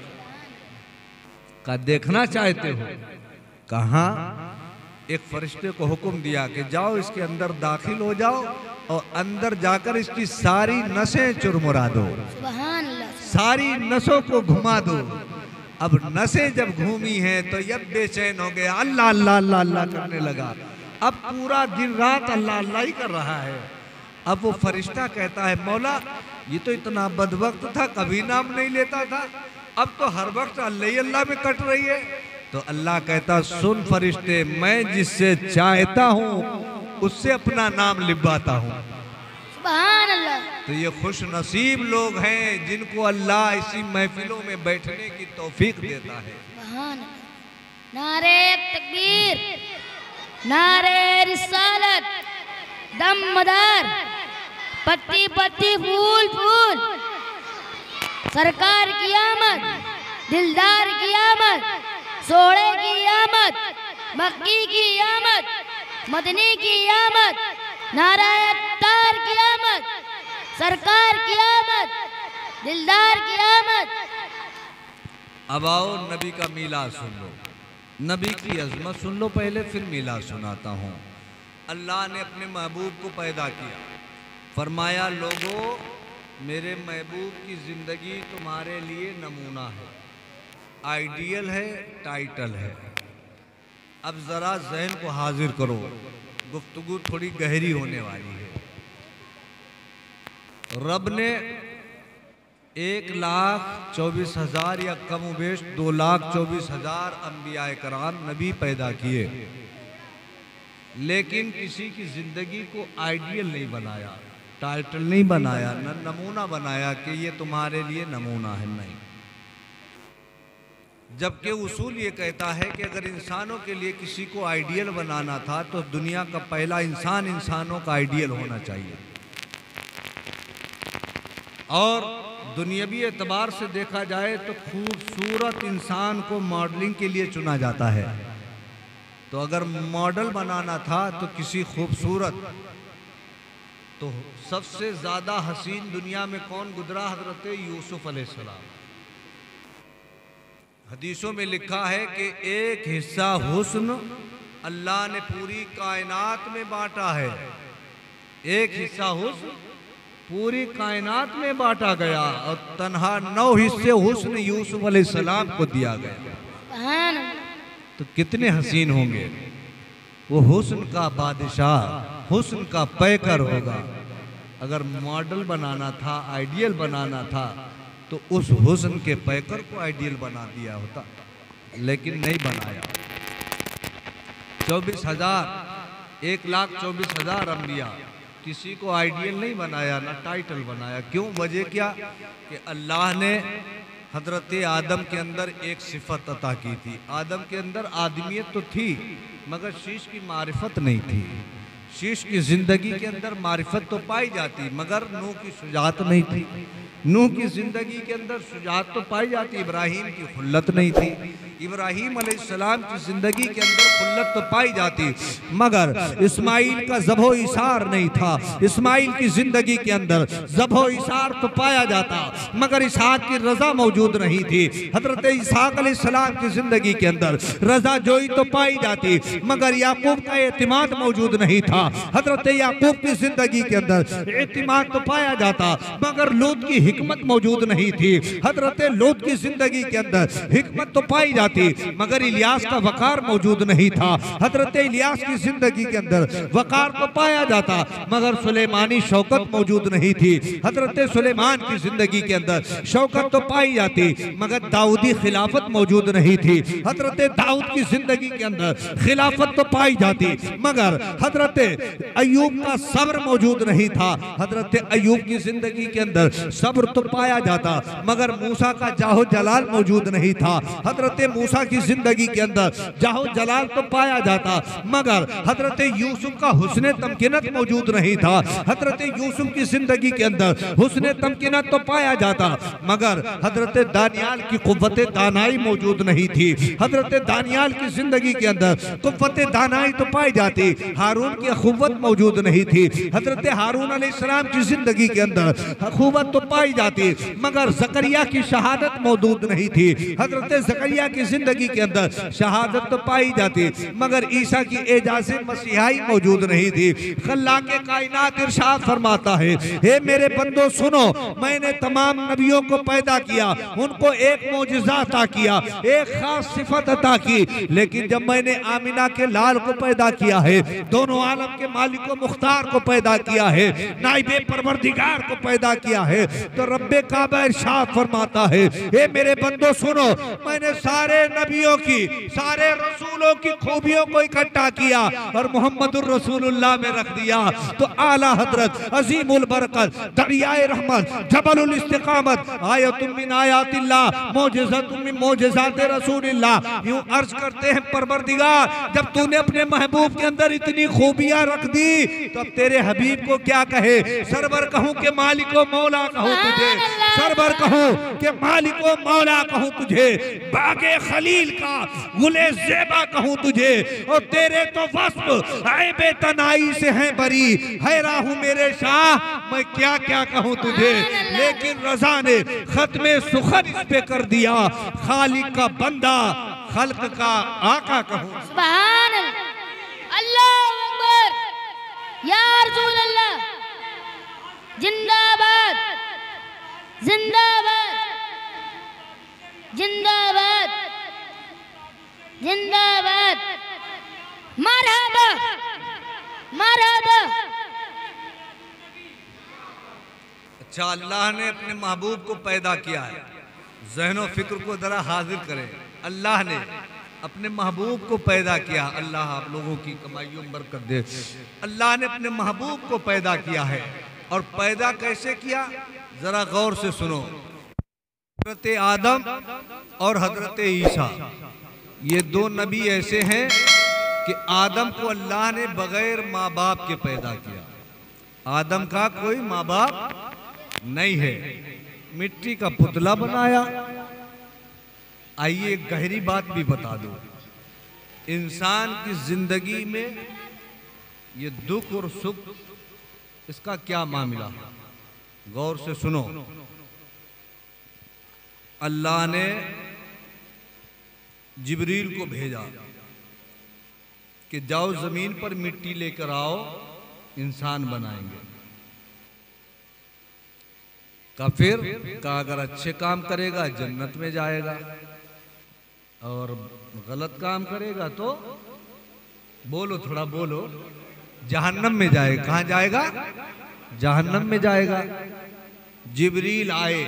कहा देखना चाहते हो? कहा एक फरिश्ते को हुक्म दिया कि जाओ इसके अंदर दाखिल हो जाओ और अंदर जाकर इसकी सारी नसें चुरमुरा दो, सारी नसों को घुमा दो। अब नसें जब घूमी हैं तो यब बेचैन हो गया, अल्लाह अल्लाह अल्लाह अल्लाह करने लगा। अब पूरा दिन रात अल्लाह अल्लाह ही कर रहा है। अब वो फरिश्ता कहता है, मौला ये तो इतना बदवक्त था, कभी नाम नहीं लेता था, अब तो हर वक्त अल्लाह ही अल्लाह में कट रही है। तो अल्लाह कहता सुन फरिश्ते, मैं जिससे चाहता हूँ उससे अपना नाम लिखवाता हूँ। सुभान अल्लाह। तो ये खुश नसीब लोग हैं जिनको अल्लाह इसी महफिलों में बैठने की तौफीक देता है। सुभान अल्लाह। नारे तकबीर, नारे रिसालत, दमदार, पत्ती पत्ती फूल फूल, सरकार की आमद, दिलदार की आमद, सोड़े की आमद, मक्की की आमद, मदनी की आमद, नारायण तार की आमद, सरकार की आमद, दिलदार की आमद। अब आओ नबी का मीलाद सुन लो, नबी की अजमत सुन लो पहले, फिर मीलाद सुनाता हूँ। अल्लाह ने अपने महबूब को पैदा किया, फरमाया लोगों मेरे महबूब की ज़िंदगी तुम्हारे लिए नमूना है, आइडियल है, टाइटल है। अब ज़रा जहन को हाजिर करो, गुफ्तगू थोड़ी गहरी होने वाली है। रब ने एक लाख चौबीस हजार या कम उबेश दो लाख चौबीस हजार अम्बिया कराम नबी पैदा किए, लेकिन किसी की ज़िंदगी को आइडियल नहीं बनाया, टाइटल नहीं बनाया, न नमूना बनाया कि ये तुम्हारे लिए नमूना है, नहीं। जबकि उसूल ये कहता है कि अगर इंसानों के लिए किसी को आइडियल बनाना था तो दुनिया का पहला इंसान इंसानों का आइडियल होना चाहिए। और दुनियावी एतबार से देखा जाए तो खूबसूरत इंसान को मॉडलिंग के लिए चुना जाता है। तो अगर मॉडल बनाना था तो किसी खूबसूरत, तो सबसे ज़्यादा हसीन दुनिया में कौन गुजरा? हज़रत यूसुफ अलैहिस्सलाम। हदीसों में लिखा है कि एक हिस्सा हुस्न अल्लाह ने पूरी कायनात में बांटा है, एक हिस्सा हुस्न पूरी कायनात में बांटा गया और तन्हा नौ हिस्से हुस्न यूसुफ अलैहिस्सलाम को दिया गया। तो कितने हसीन होंगे वो, हुस्न का बादशाह, हुस्न का पैकर होगा। अगर मॉडल बनाना था, आइडियल बनाना था तो उस हुस्न के पैकर को आइडियल बना दिया होता, लेकिन नहीं बनाया। चौबीस हजार एक लाख चौबीस हजार अम्बिया, किसी को आइडियल नहीं बनाया, ना टाइटल बनाया। क्यों? वजह क्या कि अल्लाह ने हजरत आदम के अंदर एक सिफत अता की थी। आदम के अंदर आदमियत तो थी मगर शीश की मारिफत नहीं थी। शीश की जिंदगी के अंदर मारिफत तो पाई जाती मगर नूह की शुजाअत नहीं थी। नूह की जिंदगी के अंदर शुजाअत तो पाई जाती, इब्राहीम की खुल्लत नहीं थी। इब्राहीम अलैहिस्सलाम की जिंदगी के अंदर खुल्लत तो पाई जाती मगर इस्माइल का ज़बो इसार नहीं था। इस्माइल की जिंदगी के अंदर ज़बो इसार तो पाया जाता मगर इसहाक की रजा मौजूद नहीं थी। हजरत इसहाक अलैहिस्सलाम की जिंदगी के अंदर रजा जोई तो पाई जाती मगर याकूब का एतिमाद मौजूद नहीं था। हजरत याकूब की जिंदगी के अंदर एतिमाद तो पाया जाता मगर लूत की हिकमत मौजूद नहीं थी। हजरत लूत की जिंदगी के अंदर हिकमत तो पाई जाती मगर इलियास का वकार मौजूद नहीं था। हजरत इलियास की जिंदगी के अंदर वकार तो पाया जाता मगर सुलेमानी शौकत मौजूद नहीं थी। हजरत सुलेमान की जिंदगी के अंदर शौकत तो पाई जाती मगर दाऊदी खिलाफत मौजूद नहीं थी। हजरत दाऊद की जिंदगी के अंदर खिलाफत तो पाई जाती मगर हजरत अयूब का सब्र मौजूद नहीं था। हजरत अयूब की जिंदगी के अंदर सब्र तो पाया जाता मगर मूसा का जाहो जलाल मौजूद नहीं था। हजरत मूसा की जिंदगी के अंदर जाहो जलाल तो पाया जाता मगर हजरत यूसुफ का हुस्ने तमकिनत मौजूद नहीं था। हजरत यूसुफ की जिंदगी के अंदर हुस्ने तमकिनत तो पाया जाता मगर हजरत दानियाल की कुव्वत दानाई मौजूद नहीं थी। हजरत दानियाल की जिंदगी के अंदर कुव्वत दानाई तो पाई जाती, हारून की अखुव्वत मौजूद नहीं थी। हजरत हारून अलैहिस्सलाम की जिंदगी के अंदर अखुव्वत तो पाई जाती मगर जकरिया की शहादत मौजूद नहीं थी। हजरत जकरिया की जिंदगी के अंदर शहादत तो पाई जाती मगर ईसा की एजाज़े मसीहाई मौजूद नहीं थी। खल्ला के कायनात इरशाद फरमाता है, हे मेरे बंदो सुनो, मैंने तमाम नबियों को पैदा किया, उनको एक मौजिज़ा अता किया, एक खास सिफत अता की, लेकिन जब मैंने आमिना के लाल को पैदा किया है, दोनों आलम आलम के मालिक व मुख्तार को पैदा किया है, नाइबे परवरदिगार को पैदा किया है। तो रब्बे काबा इरशाद फरमाता है, ए मेरे बंदो सुनो, मैंने सारे नबियों की, सारे रसूलों की खूबियों को इकट्ठा किया और मोहम्मदुर रसूलुल्लाह में रख दिया। तो आला हजरत अजीमुल बरकत, दरियाए रहमत, जबलुल इस्तिकामत, आयतुम मिन आयातिल्लाह, मौजिज़तुम मिन मौजिज़ाति रसूलिल्लाह, यूं अर्ज करते हैं परवरदिगार, जब तूने अपने महबूब के अंदर इतनी खूबियां रख दी तो अब तेरे हबीब को क्या कहे? सरवर कहूं के मालिक व मौला कहूं तुझे, सरवर कहूं के मालिक व मौला कहूं तुझे, बागे खलील का गुले ज़ेबा कहूं तुझे। और तेरे तो वस्फ ऐबे तनाई से हैं बरी, है राहू मेरे शाह, मैं क्या क्या कहूं तुझे। लेकिन रज़ा ने खत्मे सुखन इस पे कर दिया, खालिक का बंदा, खल्क का आका कहूं। सुभान अल्लाह, अकबर, या रसूल अल्लाह, जिंदाबाद जिंदाबाद जिंदाबाद जिंदाबाद, मरहबा मरहबा। अच्छा, अल्लाह ने अपने महबूब को पैदा किया है, ज़हनो फिक्र को जरा हाजिर करें। अल्लाह ने अपने महबूब को पैदा किया, अल्लाह आप लोगों की कमाइयों में बरकत दे। अल्लाह ने अपने महबूब को पैदा किया है, और पैदा कैसे किया जरा गौर से सुनो। हजरत आदम और हजरत ईसा, ये दो नबी ऐसे हैं कि आदम को अल्लाह ने बगैर माँ बाप के पैदा किया। आदम का कोई माँ बाप नहीं है, मिट्टी का पुतला बनाया। आइए गहरी बात भी बता दो, इंसान की जिंदगी में ये दुख और सुख, इसका क्या मामला? गौर से सुनो। अल्लाह ने जिब्रील को भेजा कि जाओ जमीन पर मिट्टी लेकर आओ, इंसान बनाएंगे। का फिर का अगर अच्छे काम करेगा जन्नत में जाएगा, और गलत काम करेगा तो बोलो, थोड़ा बोलो, जहन्नम में जाएगा। कहाँ जाएगा? जहन्नम में जाएगा। जिब्रील आए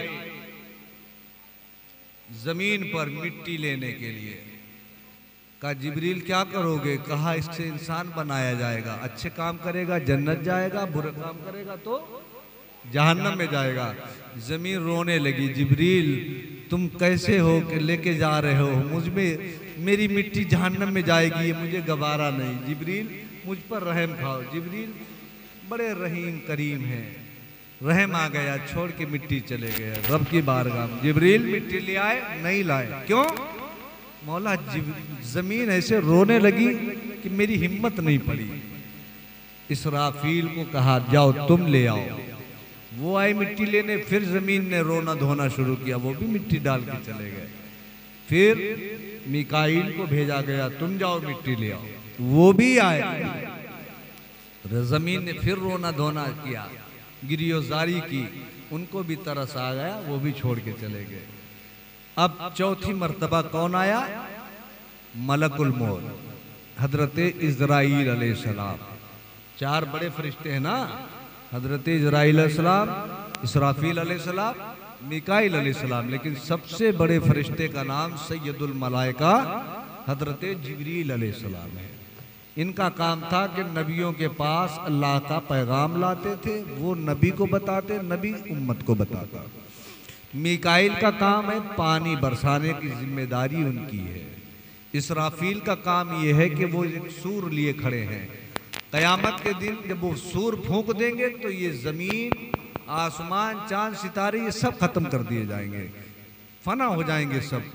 जमीन पर मिट्टी लेने के लिए। कहा जिब्रील क्या करोगे? कहा इससे इंसान बनाया जाएगा, अच्छे काम करेगा जन्नत जाएगा, बुरे काम करेगा तो जहन्नम में जाएगा। जमीन रोने लगी, जिब्रील तुम कैसे हो कि लेके जा रहे हो मुझ में, मेरी मिट्टी जहन्नम में जाएगी, ये मुझे गवारा नहीं। जिब्रील मुझ पर रहम खाओ। जिब्रील बड़े रहीम करीम हैं, रहम आ गया, छोड़ के मिट्टी चले गए रब की बारगाह में। जिब्रील मिट्टी ले आए, नहीं लाए। क्यों? मौला जमीन ऐसे रोने लगी कि मेरी हिम्मत नहीं पड़ी। इसराफील को कहा जाओ तुम ले आओ। वो आए मिट्टी लेने, फिर जमीन ने रोना धोना शुरू किया, वो भी मिट्टी डाल के चले गए। फिर मिकाईल को भेजा गया, तुम जाओ मिट्टी ले आओ, वो भी आए। जमीन ने फिर रोना धोना किया, गिरियोजारी की, उनको भी तरस आ गया, वो भी छोड़ के चले गए। अब चौथी मर्तबा कौन आया? मलकुल मौत, हजरत इज़राइल अलैहिस्सलाम। चार बड़े फरिश्ते हैं ना, हजरत इज़राइल अलैहिस्सलाम, इसराफील अलैहिस्सलाम, मिकाईल अलैहिस्सलाम, लेकिन सबसे बड़े फरिश्ते का नाम सैयदुल मलाइका हजरत जिब्रील अलैहिस्सलाम है। इनका काम था कि नबियों के पास अल्लाह का पैगाम लाते थे, वो नबी को बताते, नबी उम्मत को बताता। मिकाईल का काम है पानी बरसाने की जिम्मेदारी उनकी है। इसराफील का काम ये है कि वो एक सूर लिए खड़े हैं, क़यामत के दिन जब वो सूर फूंक देंगे तो ये ज़मीन, आसमान, चांद, सितारे ये सब खत्म कर दिए जाएंगे, फना हो जाएंगे सब।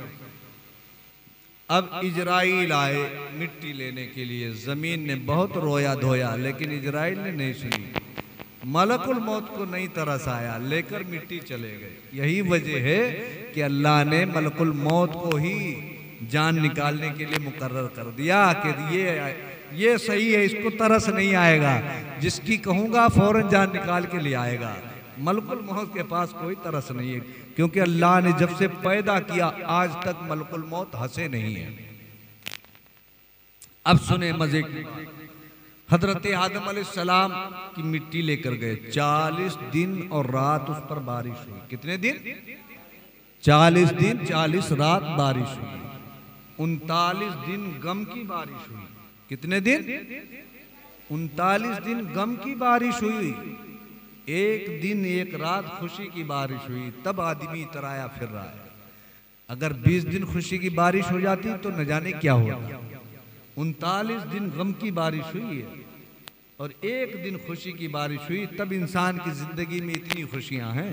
अब इजराइल आए मिट्टी लेने के लिए, ज़मीन ने बहुत रोया धोया, लेकिन इजराइल ने नहीं सुनी। मलकुल मौत को नहीं तरस आया, लेकर मिट्टी चले गए। यही वजह है कि अल्लाह ने मलकुल मौत को ही जान निकालने के लिए मुकर्रर कर दिया कि ये ये सही है, इसको तरस नहीं आएगा, जिसकी कहूँगा फौरन जान निकाल के ले आएगा। मलकुल मौत के पास कोई तरस नहीं है, क्योंकि अल्लाह ने जब से पैदा किया आज तक मलकुल मौत हंसे नहीं है। अब सुने मजे की, हजरत आदम अलैहिस्सलाम की मिट्टी लेकर गए। चालीस दिन और रात उस पर बारिश हुई। कितने दिन? चालीस दिन चालीस रात बारिश हुई। उनतालीस दिन गम की बारिश हुई। कितने दिन? उनतालीस दिन गम की बारिश हुई। एक दिन एक रात खुशी की बारिश हुई। तब आदमी तराया फिर रहा है। अगर बीस दिन खुशी की बारिश हो जाती तो न जाने क्या होता। उनतालीस दिन गम की बारिश हुई है और एक दिन खुशी की बारिश हुई। तब इंसान की जिंदगी में इतनी खुशियां हैं।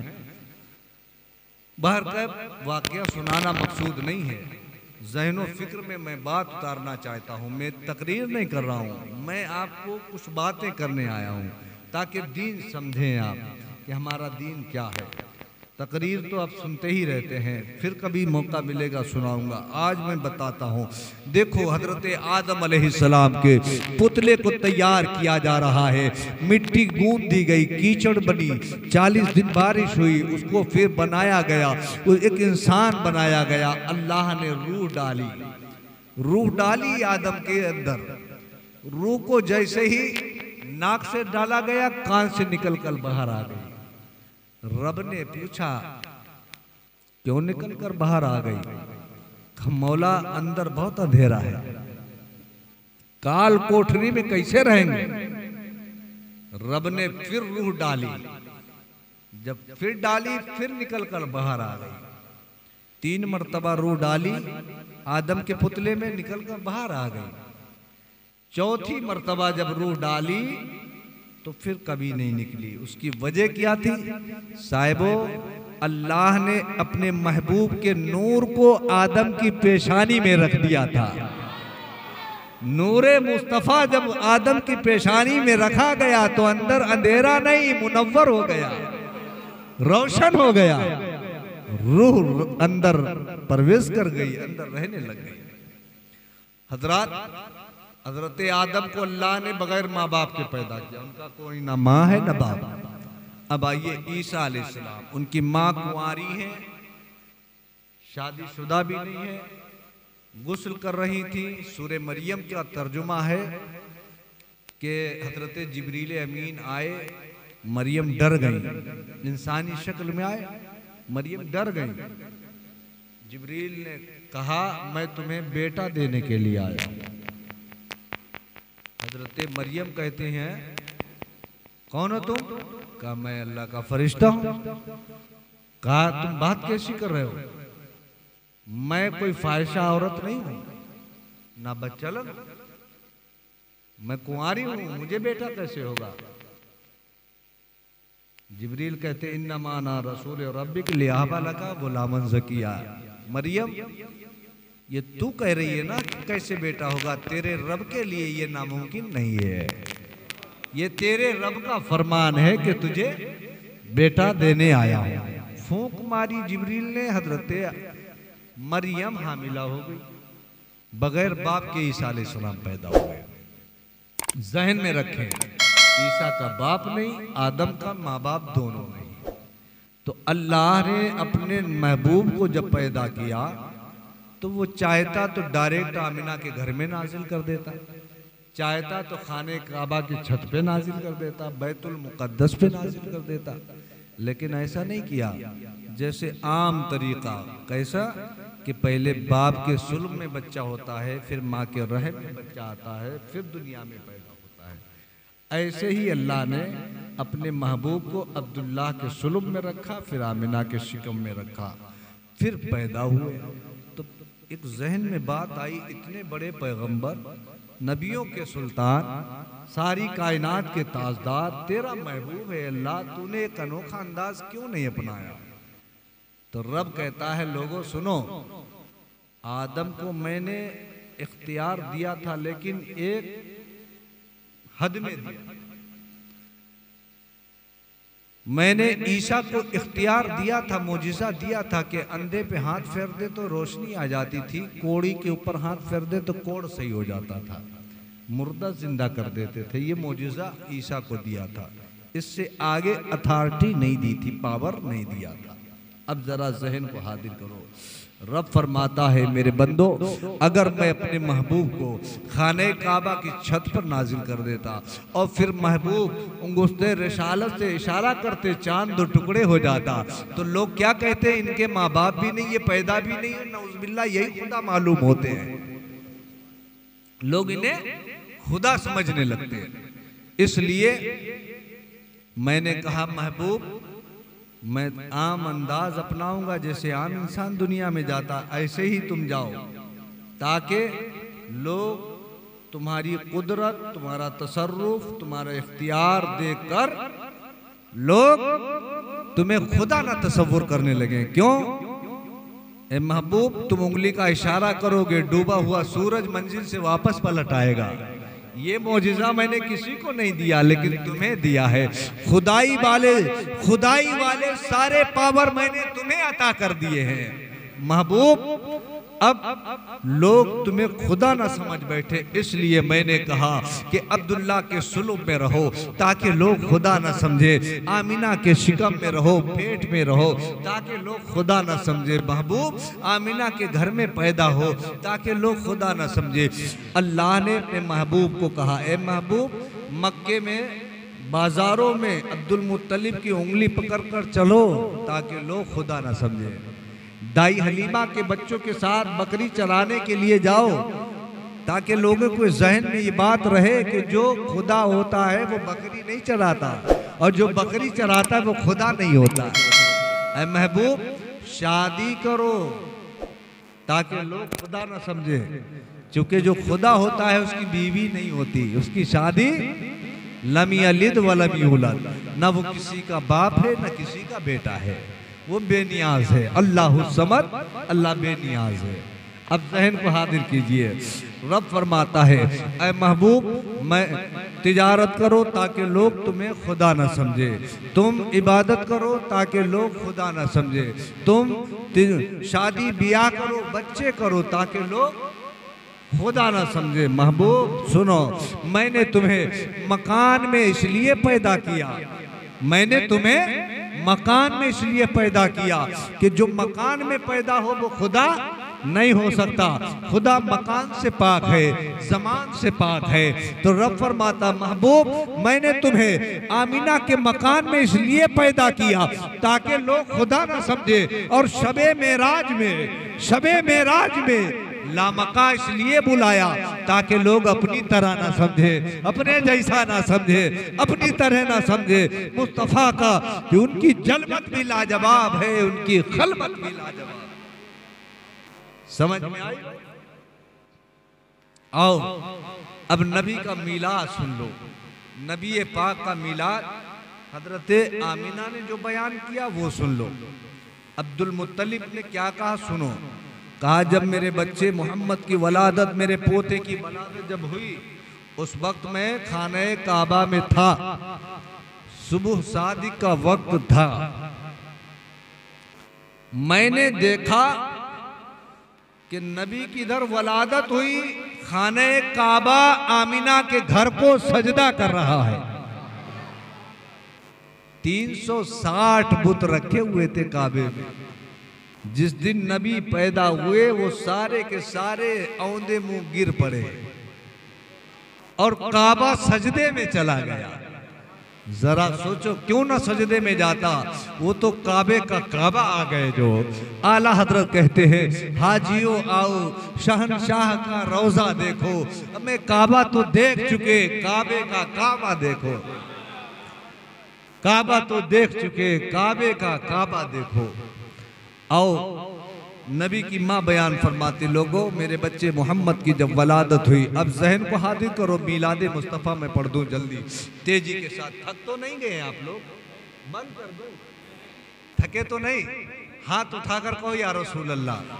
बहरकैफ वाकया सुनाना मकसूद नहीं है, ज़हनो फिक्र में मैं बात उतारना चाहता हूँ। मैं तकरीर नहीं कर रहा हूँ, मैं आपको कुछ बातें करने आया हूँ ताकि दीन समझें आप कि हमारा दीन क्या है। तकरीर तो आप सुनते ही रहते हैं, फिर कभी मौका मिलेगा सुनाऊंगा। आज मैं बताता हूँ। देखो, हजरत आदम अलैहिस्सलाम के पुतले को तैयार किया जा रहा है। मिट्टी गूंद दी गई, कीचड़ बनी, चालीस दिन बारिश हुई, उसको फिर बनाया गया, एक इंसान बनाया गया। अल्लाह ने रूह डाली, रूह डाली आदम के अंदर। रूह को जैसे ही नाक से डाला गया, कान से निकल कर बाहर आ गई। रब ने पूछा, क्यों निकल कर बाहर आ गई? मौला, अंदर बहुत अंधेरा है, काल कोठरी में कैसे रहेंगे? रब ने फिर रूह डाली। जब फिर डाली, फिर निकल कर बाहर आ गई। तीन मर्तबा रूह डाली, आदम के पुतले में निकल कर बाहर आ गई। चौथी मर्तबा जब रूह डाली तो फिर कभी नहीं निकली। उसकी वजह क्या थी? साहिबो, अल्लाह ने अपने महबूब के नूर को आदम की पेशानी में रख दिया था। नूरे मुस्तफ़ा जब आदम की पेशानी में रखा गया तो अंदर अंधेरा नहीं, मुनव्वर हो गया, रोशन हो गया। रूह अंदर प्रवेश कर गई, अंदर रहने लग गई। हजरात, हजरत आदम को अल्लाह ने बगैर माँ बाप के पैदा किया। उनका कोई ना माँ है ना बाप। अब आइए ईसा अलैहिस्सलाम, उनकी माँ कुंवारी है, शादीशुदा भी नहीं है, गुस्ल कर रही थी। सूरे मरियम का तर्जुमा है कि हजरत जिब्रील अमीन आए, मरियम डर गई। इंसानी शक्ल में आए, मरियम डर गई। जिब्रील ने कहा, मैं तुम्हें बेटा देने के लिए आया। हजरत मरियम कहते हैं, कौन हो तुम? कहा, मैं अल्लाह का फरिश्ता हूं। कहा, तुम बात कैसी कर रहे हो? मैं कोई फाहिशा औरत नहीं हूं, ना बच्चा लग, मैं कुंवारी हूं, मुझे बेटा कैसे होगा? जिब्रील कहते, इन्नमा अना रसूल रब्बिक लियाहबा लका गुलामन ज़किया। मरियम, ये तू कह रही है ना कैसे बेटा होगा? तेरे रब के लिए ये नामुमकिन नहीं है। ये तेरे रब का फरमान है कि तुझे बेटा देने आया हूं। फूंक मारी जिब्रील ने, हजरत मरियम हामिला हो गई। बगैर बाप के ईसा अलैहिस्सलाम पैदा हो गए। जहन में रखें, ईसा का बाप नहीं, आदम का माँ बाप दोनों नहीं। तो अल्लाह ने अपने महबूब को जब पैदा किया तो वो चाहता तो डायरेक्ट आमिना के घर में नाजिल कर देता, चाहता तो खाने काबा की छत पे नाजिल कर देता, बैतुल मुक़द्दस पे नाजिल कर देता, लेकिन ऐसा नहीं किया। जैसे आम तरीका कैसा कि पहले बाप के सुल्ब में बच्चा होता है, फिर माँ के रहम में बच्चा आता है, फिर दुनिया में पैदा होता है। ऐसे ही अल्लाह ने अपने महबूब को अब्दुल्लाह के सुल्ब में रखा, फिर आमिना के शिकम में रखा, फिर पैदा हुए। तो एक जहन में बात आई, इतने बड़े पैगंबर, नबियों के सुल्तान, सारी कायनात के ताजदार, तेरा महबूब है अल्लाह, तूने एक अनोखा अंदाज क्यों नहीं अपनाया? तो रब कहता है, लोगों सुनो, आदम को मैंने इख्तियार दिया था, लेकिन एक हद में दिया। मैंने ईसा को इख्तियार दिया था, मोजिज़ा दिया था कि अंधे पे हाथ फेर दे तो रोशनी आ जाती थी, कोड़ी के ऊपर हाथ फेर दे तो कोड़ सही हो जाता था, मुर्दा जिंदा कर देते थे। ये मोजिज़ा ईसा को दिया था, इससे आगे अथॉरिटी नहीं दी थी, पावर नहीं दिया था। अब जरा जहन को हाजिर करो, रब फरमाता है मेरे बंदो, अगर मैं अपने महबूब को खाने काबा की छत पर नाजिल कर देता और फिर महबूब उंगुस्ते रिसालत से इशारा करते चांद दो टुकड़े हो जाता, तो लोग क्या कहते, इनके माँ बाप भी नहीं, ये पैदा भी नहीं है, नऊज़ुबिल्लाह यही खुदा मालूम होते हैं। लोग इन्हें खुदा समझने लगते हैं। इसलिए मैंने कहा महबूब, मैं आम अंदाज अपनाऊंगा, जैसे आम इंसान दुनिया में जाता ऐसे ही तुम जाओ, ताकि लोग तुम्हारी कुदरत, तुम्हारा तसर्रुफ, तुम्हारा इख्तियार देखकर लोग तुम्हें खुदा ना तसव्वुर करने लगे। क्यों? ए महबूब, तुम उंगली का इशारा करोगे, डूबा हुआ सूरज मंजिल से वापस पलट आएगा। ये मौजिज़ा मैंने किसी को नहीं दिया, लेकिन तुम्हें दिया है। खुदाई वाले खुदाई वाले सारे पावर मैंने तुम्हें अता कर दिए हैं। महबूब, अब लोग तुम्हें खुदा ना समझ बैठे, इसलिए मैंने कहा कि अब्दुल्ला के सुलूब में रहो ताकि लोग खुदा ना समझे, आमिना के शिकम में रहो, पेट में रहो ताकि लोग खुदा ना समझे। महबूब, आमिना के घर में पैदा हो ताकि लोग खुदा ना समझे। अल्लाह ने अपने महबूब को कहा, ए महबूब, मक्के में बाजारों में अब्दुल मुत्तलिब की उंगली पकड़कर चलो ताकि लोग खुदा ना समझे। दाई हलीमा के बच्चों के साथ बकरी चराने के लिए जाओ ताकि लोगों को जहन में ये बात रहे कि जो खुदा होता है वो बकरी नहीं चराता, और जो बकरी चराता है वो खुदा नहीं होता। ऐ महबूब, शादी करो ताकि लोग खुदा ना समझे, क्योंकि जो खुदा होता है उसकी बीवी नहीं होती, उसकी शादी लम यलिद व लम यूलद, न वो किसी का बाप है न किसी का बेटा है, वो बेनियाज है। अल्लाह समद, अल्लाह बेनियाज है। अब जहन को हाजिर कीजिए। रब फरमाता है, ऐ महबूब, मैं तिजारत करो ताकि लोग तुम्हें खुदा ना समझे, तुम इबादत करो ताकि लोग खुदा ना समझे, तुम शादी ब्याह करो, बच्चे करो ताकि लोग खुदा ना समझे। महबूब सुनो, मैंने तुम्हें मकान में इसलिए पैदा किया, मैंने तुम्हें मकान में इसलिए पैदा किया कि जो मकान में पैदा हो वो खुदा नहीं हो सकता। खुदा मकान से पाक है, ज़मान से पाक है। तो रब फरमाता, महबूब, मैंने तुम्हें आमिना के मकान में इसलिए पैदा किया ताकि लोग खुदा ना समझे। और शबे मेराज में शबे मेराज में लामका इसलिए बुलाया ताकि लोग अपनी तरह ना समझे, अपने जैसा ना समझे, अपनी तरह ना समझे। मुस्तफ़ा का कि उनकी जलमत भी लाजवाब है, उनकी खलमत भी लाजवाब। समझ में आई? आओ अब नबी का मीलाद सुन लो। नबी पाक का मीलाद हजरत आमिना ने जो बयान किया वो सुन लो। अब्दुल मुत्तलिब ने क्या कहा सुनो। कहा, जब मेरे बच्चे मोहम्मद की वलादत, मेरे पोते की वलादत जब हुई, उस वक्त मैं खाने काबा में था, सुबह सादिक का वक्त था। मैंने देखा कि नबी की इधर वलादत हुई, खाने काबा आमिना के घर को सजदा कर रहा है। तीन सौ साठ बुत रखे हुए थे काबे में। जिस दिन नबी पैदा हुए वो सारे के सारे औंधे मुंह गिर पड़े और काबा सजदे में चला गया। जरा सोचो, क्यों ना सजदे में जाता, वो तो काबे का काबा आ गए। जो आला हजरत कहते हैं, हाजियों आओ शहनशाह का रोजा देखो। हमें काबा तो देख चुके, काबे का काबा देखो। काबा तो देख चुके, काबे का काबा देखो। आओ, नबी की माँ बयान फरमाती, लोगों मेरे बच्चे मोहम्मद की जब वलादत हुई, अब जहन को हाजिर करो, मीलादे मुस्तफ़ा में पढ़ दूं जल्दी तेजी के साथ। थक तो नहीं गए आप लोग? बंद कर दो, थके तो नहीं? हाथ उठाकर कहो या रसूल अल्लाह।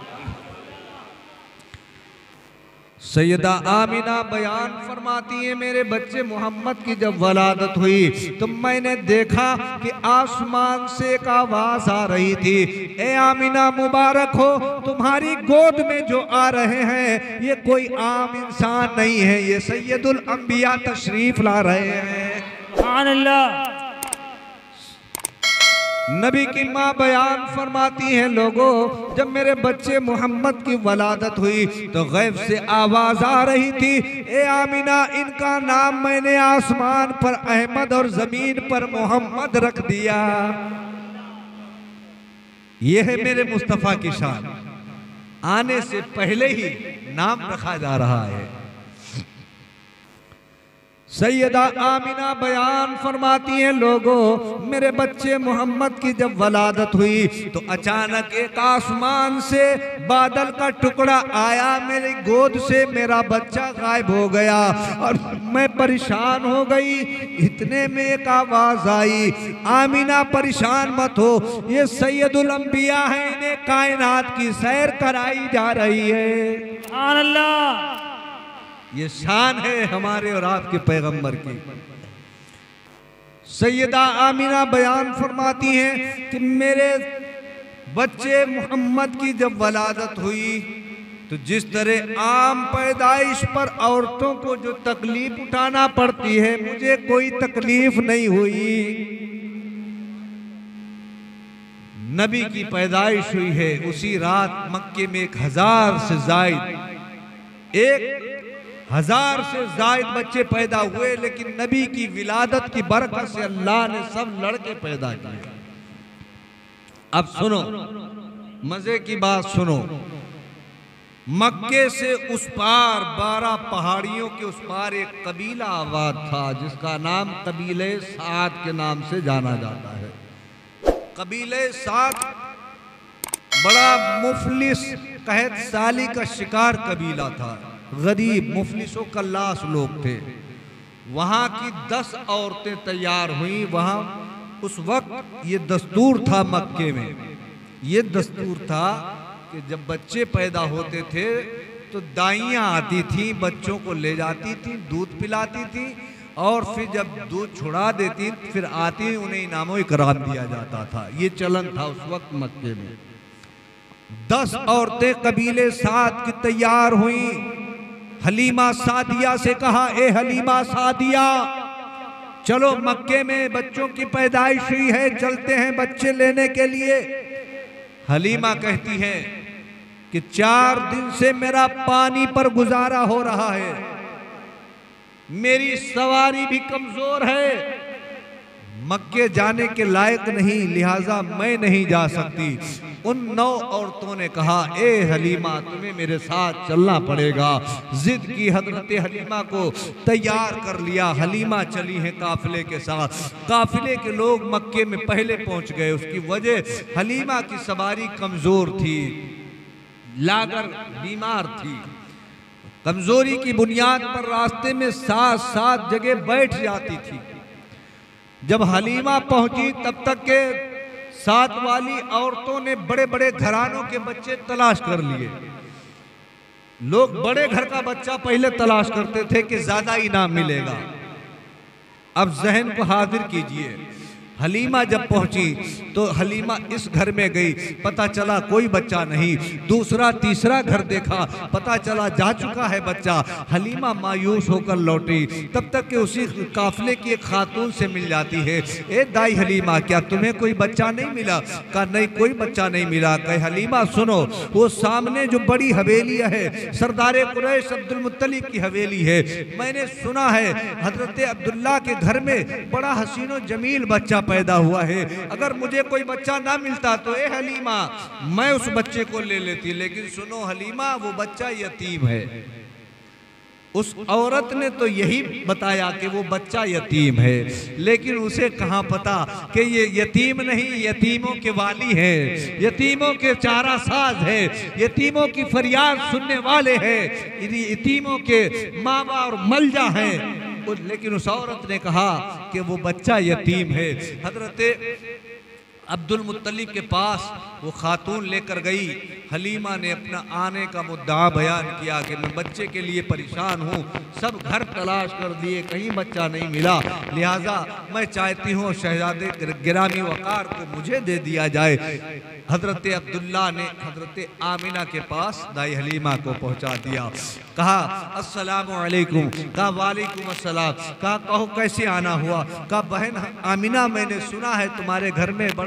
सैयदा आमिना बयान फरमाती है, मेरे बच्चे मोहम्मद की जब वलादत हुई तो मैंने देखा कि आसमान से एक आवाज आ रही थी, ए आमिना मुबारक हो, तुम्हारी गोद में जो आ रहे हैं ये कोई आम इंसान नहीं है, ये सैयदुल अंबिया तशरीफ ला रहे हैं। सुभान अल्लाह। नबी की माँ बयान फरमाती हैं, लोगों जब मेरे बच्चे मोहम्मद की वलादत हुई तो गैब से आवाज आ रही थी, ए आमिना इनका नाम मैंने आसमान पर अहमद और जमीन पर मोहम्मद रख दिया। यह है मेरे मुस्तफ़ा की शान, आने से पहले ही नाम रखा जा रहा है। सैयदा आमिना बयान फरमाती हैं, लोगों मेरे बच्चे मोहम्मद की जब वलादत हुई तो अचानक एक आसमान से बादल का टुकड़ा आया, मेरी गोद से मेरा बच्चा गायब हो गया और मैं परेशान हो गई। इतने में एक आवाज आई, आमिना परेशान मत हो, ये सैयदुल अंबिया है, इन्हें कायनात की सैर कराई जा रही है। सुभान अल्लाह। ये शान है हमारे और आपके पैगंबर की। सैयदा आमिना बयान फरमाती हैं कि मेरे बच्चे मोहम्मद की जब वलादत हुई तो जिस तरह आम पैदाइश पर औरतों को जो तकलीफ उठाना पड़ती है, मुझे कोई तकलीफ नहीं हुई। नबी की पैदाइश हुई है उसी रात मक्के में एक हजार से जायद एक हजार से जायद बच्चे पैदा हुए, लेकिन नबी की विलादत की बरकत से अल्लाह ने सब लड़के पैदा किए। अब सुनो, मजे की बात सुनो, मक्के से उस पार बारह पहाड़ियों के उस पार एक कबीला आबाद था जिसका नाम कबीले साद के नाम से जाना जाता है। कबीले साद बड़ा मुफलिस कहत साली का शिकार कबीला था, गरीब मुफलिसों कल्लास लोग थे। वहाँ की दस औरतें तैयार हुई। वहाँ उस वक्त ये दस्तूर था, मक्के में ये दस्तूर था कि जब बच्चे पैदा होते थे तो दाइयाँ आती थी, बच्चों को ले जाती थी, दूध पिलाती थी और फिर जब दूध छुड़ा देती फिर आती उन्हें इनामो इकराम दिया जाता था। ये चलन था उस वक्त मक्के में। दस औरतें कबीले साद की तैयार हुई। हलीमा सादिया से कहा, ए हलीमा सादिया चलो मक्के में बच्चों की पैदाइश हुई है, चलते हैं बच्चे लेने के लिए। हलीमा कहती है कि चार दिन से मेरा पानी पर गुजारा हो रहा है, मेरी सवारी भी कमजोर है, मक्के जाने के लायक नहीं, लिहाजा मैं नहीं जा सकती। उन नौ औरतों ने कहा, ए हलीमा तुम्हें मेरे साथ चलना पड़ेगा। जिद की हजरत हलीमा को तैयार कर लिया। हलीमा चली हैं काफिले के साथ। काफिले के लोग मक्के में पहले पहुंच गए। उसकी वजह हलीमा की सवारी कमजोर थी, लागर बीमार थी। कमजोरी की बुनियाद पर रास्ते में सात सात जगह बैठ जाती थी। जब हलीमा पहुंची तब तक के साथ वाली औरतों ने बड़े बड़े घरानों के बच्चे तलाश कर लिए। लोग बड़े घर का बच्चा पहले तलाश करते थे कि ज्यादा इनाम मिलेगा। अब जहन को हाजिर कीजिए, हलीमा जब पहुंची तो हलीमा इस घर में गई, पता चला कोई बच्चा नहीं। दूसरा तीसरा घर देखा, पता चला जा चुका है बच्चा। हलीमा मायूस होकर लौटी, तब तक कि उसी काफिले की एक खातून से मिल जाती है। ए दाई हलीमा, क्या तुम्हें कोई बच्चा नहीं मिला? कहा नहीं, कोई बच्चा नहीं मिला। कहे हलीमा सुनो, वो सामने जो बड़ी हवेली है सरदार कुरैश अब्दुल मुत्तलिब की हवेली है। मैंने सुना है हजरत अब्दुल्ला के घर में बड़ा हसीनो जमील बच्चा पैदा हुआ है। अगर मुझे कोई बच्चा ना मिलता तो ए हलीमा मैं उस बच्चे को ले लेती, लेकिन सुनो हलीमा वो बच्चा यतीम है। उस औरत ने तो यही बताया कि वो बच्चा यतीम है, लेकिन उसे कहाँ पता कि ये यतीम नहीं, यतीमों के वाली है, यतीमों के चारा साज है, यतीमों की फरियाद सुनने वाले हैं, यतीमों के माँ बाप और मलजा हैं। लेकिन उस औरत ने कहा कि वो बच्चा यतीम है। हजरत अब्दुल मुत्तलिब के पास वो खातून लेकर गई। हलीमा ने अपना आने का मुद्दा बयान किया कि मैं बच्चे के लिए परेशान हूँ, सब घर तलाश कर दिए, कहीं बच्चा नहीं मिला, लिहाजा मैं चाहती हूँ शहजादे गिरामी वकार को मुझे दे दिया जाए। हजरत अब्दुल्ला ने हजरत आमिना के पास दाई हलीमा को पहुँचा दिया। कहा अस्सलामु अलैकुम। कहा वालेकुम अस्सलाम। कहा कहो कैसे आना हुआ? कहा बहन आमिना, मैंने सुना है तुम्हारे घर में बड़ा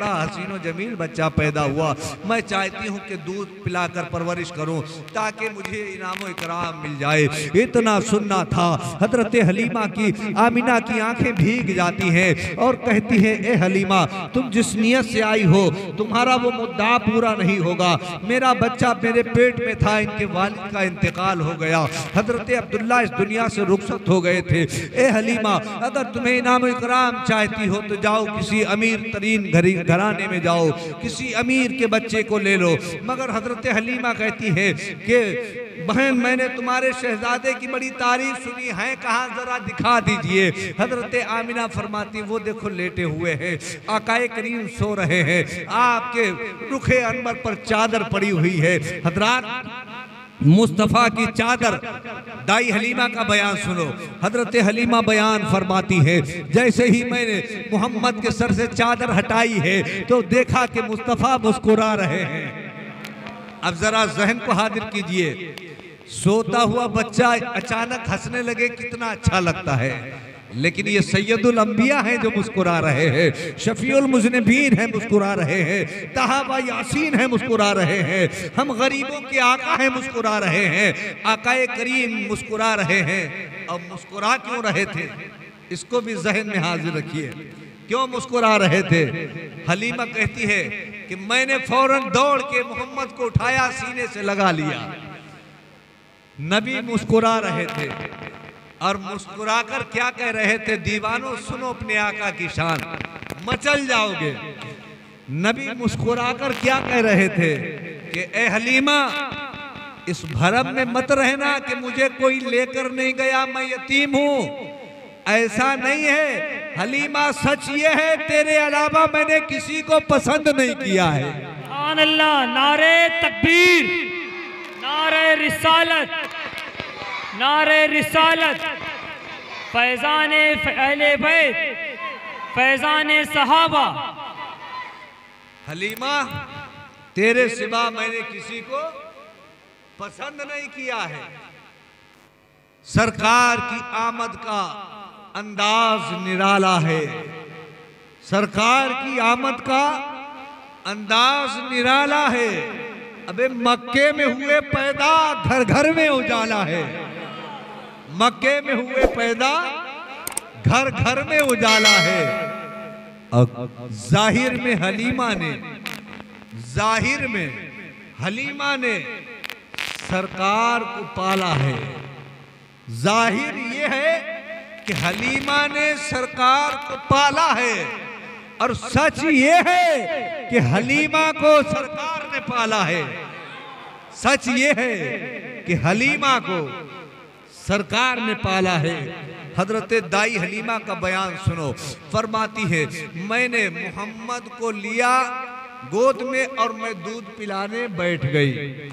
का हसीनो जमील बच्चा पैदा हुआ। मैं चाहती हूँ कि दूध पिलाकर परवरिश करूँ ताकि मुझे इनाम इकराम मिल जाए। इतना सुनना था, हजरत हलीमा की आमिना की आंखें भीग जाती हैं और कहती है, ए हलीमा, तुम जिस नियत से आई हो तुम्हारा वो मुद्दा पूरा नहीं होगा। मेरा बच्चा मेरे पेट में था, इनके वालिद का इंतकाल हो गया, हजरत अब्दुल्ला इस दुनिया से रुखसत हो गए थे। ए हलीमा, अगर तुम्हें इनाम इकराम चाहती हो तो जाओ किसी अमीर तरीन घराने में जाओ, किसी अमीर के बच्चे को ले लो। मगर हजरत हलीमा कहती है कि बहन, मैंने तुम्हारे शहजादे की बड़ी तारीफ सुनी है, कहाँ जरा दिखा दीजिए। हजरत आमिना फरमाती, वो देखो लेटे हुए हैं, आकाए करीम सो रहे हैं, आपके रुखे अनवर पर चादर पड़ी हुई है। हजरात, मुस्तफ़ा की चादर, दाई हलीमा का बयान सुनो। हजरत हलीमा बयान फरमाती है, जैसे ही मैंने मोहम्मद के सर से चादर हटाई है तो देखा कि मुस्तफ़ा मुस्कुरा रहे हैं। अब जरा जहन को हाजिर कीजिए, सोता हुआ बच्चा अचानक हंसने लगे, कितना अच्छा लगता है। लेकिन ये सैयदुल अंबिया हैं जो मुस्कुरा रहे हैं, शफीउल मुज़निबीन हैं मुस्कुरा रहे हैं, तहाबा यासीन हैं मुस्कुरा रहे हैं, हम गरीबों के आका हैं मुस्कुरा रहे हैं, आकाए करीम मुस्कुरा रहे हैं। अब मुस्कुरा क्यों रहे थे, इसको भी जहन में हाजिर रखिए, क्यों मुस्कुरा रहे थे। हलीमा कहती है कि मैंने फौरन दौड़ के मोहम्मद को उठाया, सीने से लगा लिया। नबी मुस्कुरा रहे थे और मुस्कुराकर क्या कह रहे थे, दीवानों सुनो अपने आका की शान, मचल जाओगे। नबी मुस्कुराकर क्या कह रहे थे कि ए हलीमा, इस भरम में मत रहना कि मुझे कोई लेकर नहीं गया, मैं यतीम हूं। ऐसा नहीं है हलीमा, सच ये है तेरे अलावा मैंने किसी को पसंद नहीं किया है। सुभान अल्लाह, नारे तकबीर, नारे रिसालत, नारे रिसालत, फैजाने अहले बैत, फैजाने सहाबा। हलीमा, तेरे सिवा मैंने किसी को पसंद नहीं किया है। सरकार की आमद का अंदाज निराला है, सरकार की आमद का अंदाज निराला है। अबे मक्के में हुए पैदा, घर घर में उजाला है। मक्के में हुए पैदा, घर घर में उजाला है। अब जाहिर में हलीमा ने जाहिर में हलीमा ने सरकार को पाला है। जाहिर ये है कि हलीमा ने सरकार को पाला है और सच ये है कि हलीमा को सरकार ने पाला है। सच ये है कि हलीमा को सरकार ने पाला है। हजरत दाई हलीमा का बयान सुनो, फरमाती है, मैंने मोहम्मद को लिया गोद में और मैं दूध पिलाने बैठ गई।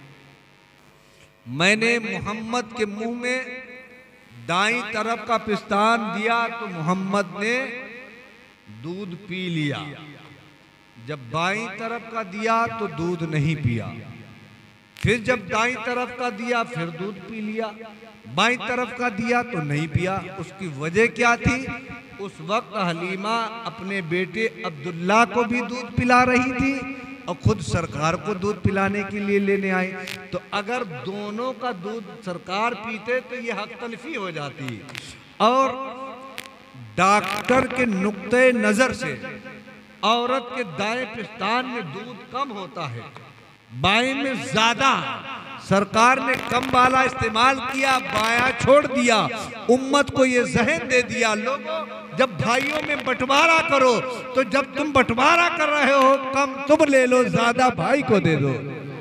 मैंने मोहम्मद के मुंह में दाईं तरफ का पिस्तान दिया तो मोहम्मद ने दूध पी लिया। जब बाईं तरफ का दिया तो दूध नहीं पिया। फिर जब दाईं तरफ का दिया फिर दूध पी लिया। बाईं तरफ का दिया तो नहीं पिया। उसकी वजह क्या थी? उस वक्त हलीमा अपने बेटे अब्दुल्ला को भी दूध पिला रही थी और खुद सरकार को दूध पिलाने के लिए लेने आई। तो अगर दोनों का दूध सरकार पीते तो ये हक तलफी हो जाती। और डॉक्टर के नुक्ते नजर से औरत के दाएं पिस्तान में दूध कम होता है, बाएं में ज्यादा। सरकार ने कम वाला इस्तेमाल किया, बायां छोड़ दिया। उम्मत को ये जहन दे दिया, लोगों जब भाइयों में बंटवारा करो तो जब तुम बंटवारा कर रहे हो कम तुम ले लो, ज्यादा भाई को दे दो।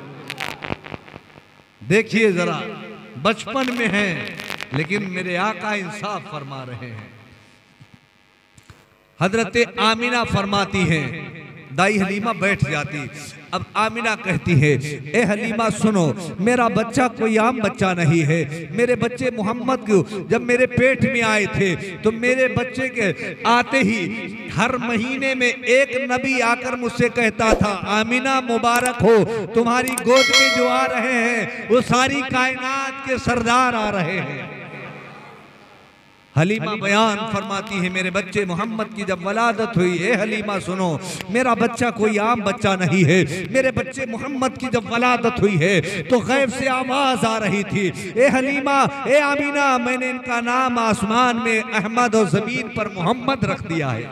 देखिए जरा, बचपन में है लेकिन मेरे आका इंसाफ फरमा रहे हैं। हजरत आमिना फरमाती हैं, दाई हलीमा बैठ जाती। अब आमिना कहती है, ए हलीमा सुनो, मेरा बच्चा कोई आम बच्चा नहीं है। मेरे बच्चे मोहम्मद को जब मेरे पेट में आए थे तो मेरे बच्चे के आते ही हर महीने में एक नबी आकर मुझसे कहता था, आमिना मुबारक हो, तुम्हारी गोद में जो आ रहे हैं वो सारी कायनात के सरदार आ रहे हैं। हलीमा बयान फरमाती है, मेरे बच्चे मोहम्मद की जब वलादत हुई, ए हलीमा सुनो, मेरा बच्चा कोई आम बच्चा नहीं है। मेरे बच्चे मोहम्मद की जब वलादत हुई है तो गैब से आवाज आ रही थी, ए हलीमा, ए आमीना, मैंने इनका नाम आसमान में अहमद और जमीन पर मोहम्मद रख दिया है।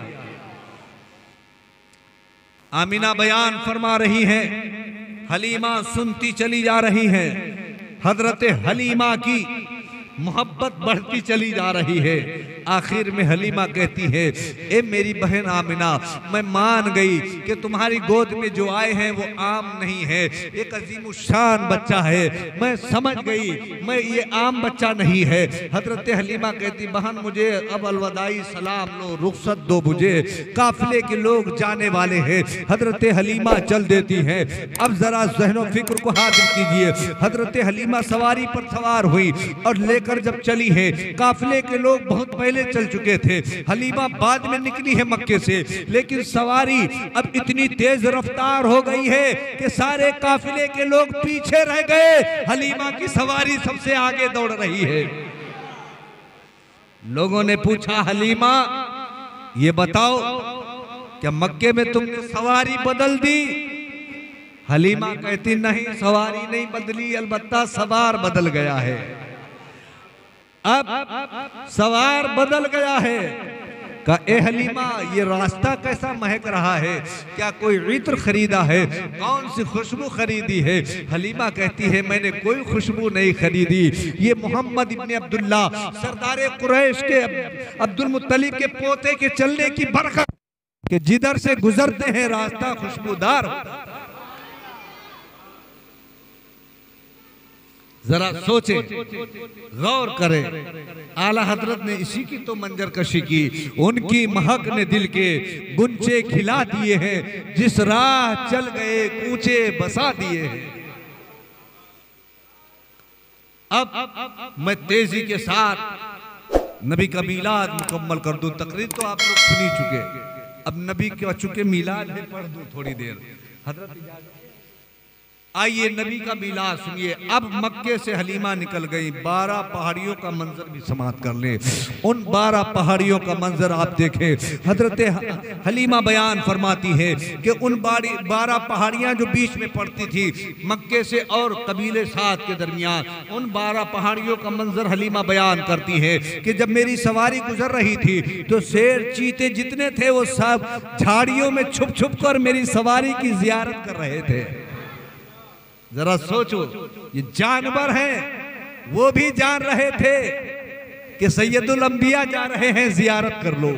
आमीना बयान फरमा रही है, हलीमा सुनती चली जा रही है। हजरत हलीमा की मोहब्बत बढ़ती चली जा रही है। आखिर में हलीमा कहती है, ए मेरी बहन आमिना, मैं मान गई कि तुम्हारी गोद में जो आए हैं वो आम नहीं है, एक अजीम शान बच्चा है। मैं समझ गई, मैं ये आम बच्चा नहीं है। हजरत हलीमा कहती, बहन मुझे अब अलविदाई सलाम लो, रुखसत दो मुझे, काफिले के लोग जाने वाले हैं। हजरत हलीमा चल देती हैं। अब जरा ज़हनो फिक्र को हाजिर कीजिए। हजरत हलीमा सवारी पर सवार हुई और लेकर जब चली है, काफिले के लोग बहुत पहले चल चुके थे। हलीमा बाद में निकली है मक्के से, लेकिन सवारी अब इतनी तेज रफ्तार हो गई है कि सारे काफिले के लोग पीछे रह गए। हलीमा की सवारी सबसे आगे दौड़ रही है। लोगों ने पूछा, हलीमा ये बताओ क्या मक्के में तुमने सवारी बदल दी? हलीमा कहती, नहीं सवारी नहीं बदली, अलबत्ता सवार बदल गया है। अब सवार बदल गया है। का ए हलीमा, ये रास्ता कैसा महक रहा है? क्या कोई इत्र खरीदा है? कौन सी खुशबू खरीदी है? हलीमा कहती है, मैंने कोई खुशबू नहीं खरीदी। ये मोहम्मद इब्ने अब्दुल्ला, सरदार कुरैश के अब्दुल मुत्तलिब के पोते के चलने की बरकत कि जिधर से गुजरते हैं रास्ता खुशबूदार होता है। जरा सोचे, गौर करें, आला हजरत ने इसी की तो मंजर कशी की। उनकी महक ने दिल के गुंचे खिला दिए हैं, जिस राह चल गए कूचे बसा दिए हैं। अब मैं तेजी के साथ नबी का मीलाद मुकम्मल कर दूं। तकरीर तो आप लोग सुनी चुके, अब नबी के चुके मीलाद में पढ़ दूं थोड़ी देर। हजरत आइए नबी का मीलाद सुनिए। अब मक्के से हलीमा निकल गई, बारह पहाड़ियों का मंजर भी समाप्त कर ले। उन बारह पहाड़ियों का मंजर आप देखें। हजरत हलीमा बयान फरमाती है कि उन बारह पहाड़ियां जो बीच में पड़ती थी मक्के से और कबीले साथ के दरमियान, उन बारह पहाड़ियों का मंजर हलीमा बयान करती है कि जब मेरी सवारी गुजर रही थी तो शेर चीते जितने थे वो सब झाड़ियों में छुप छुप कर मेरी सवारी की जियारत कर रहे थे। जरा सोचो, ये जानवर हैं, वो भी जान रहे थे कि सैयदुल अंबिया जा रहे हैं, जियारत कर लो।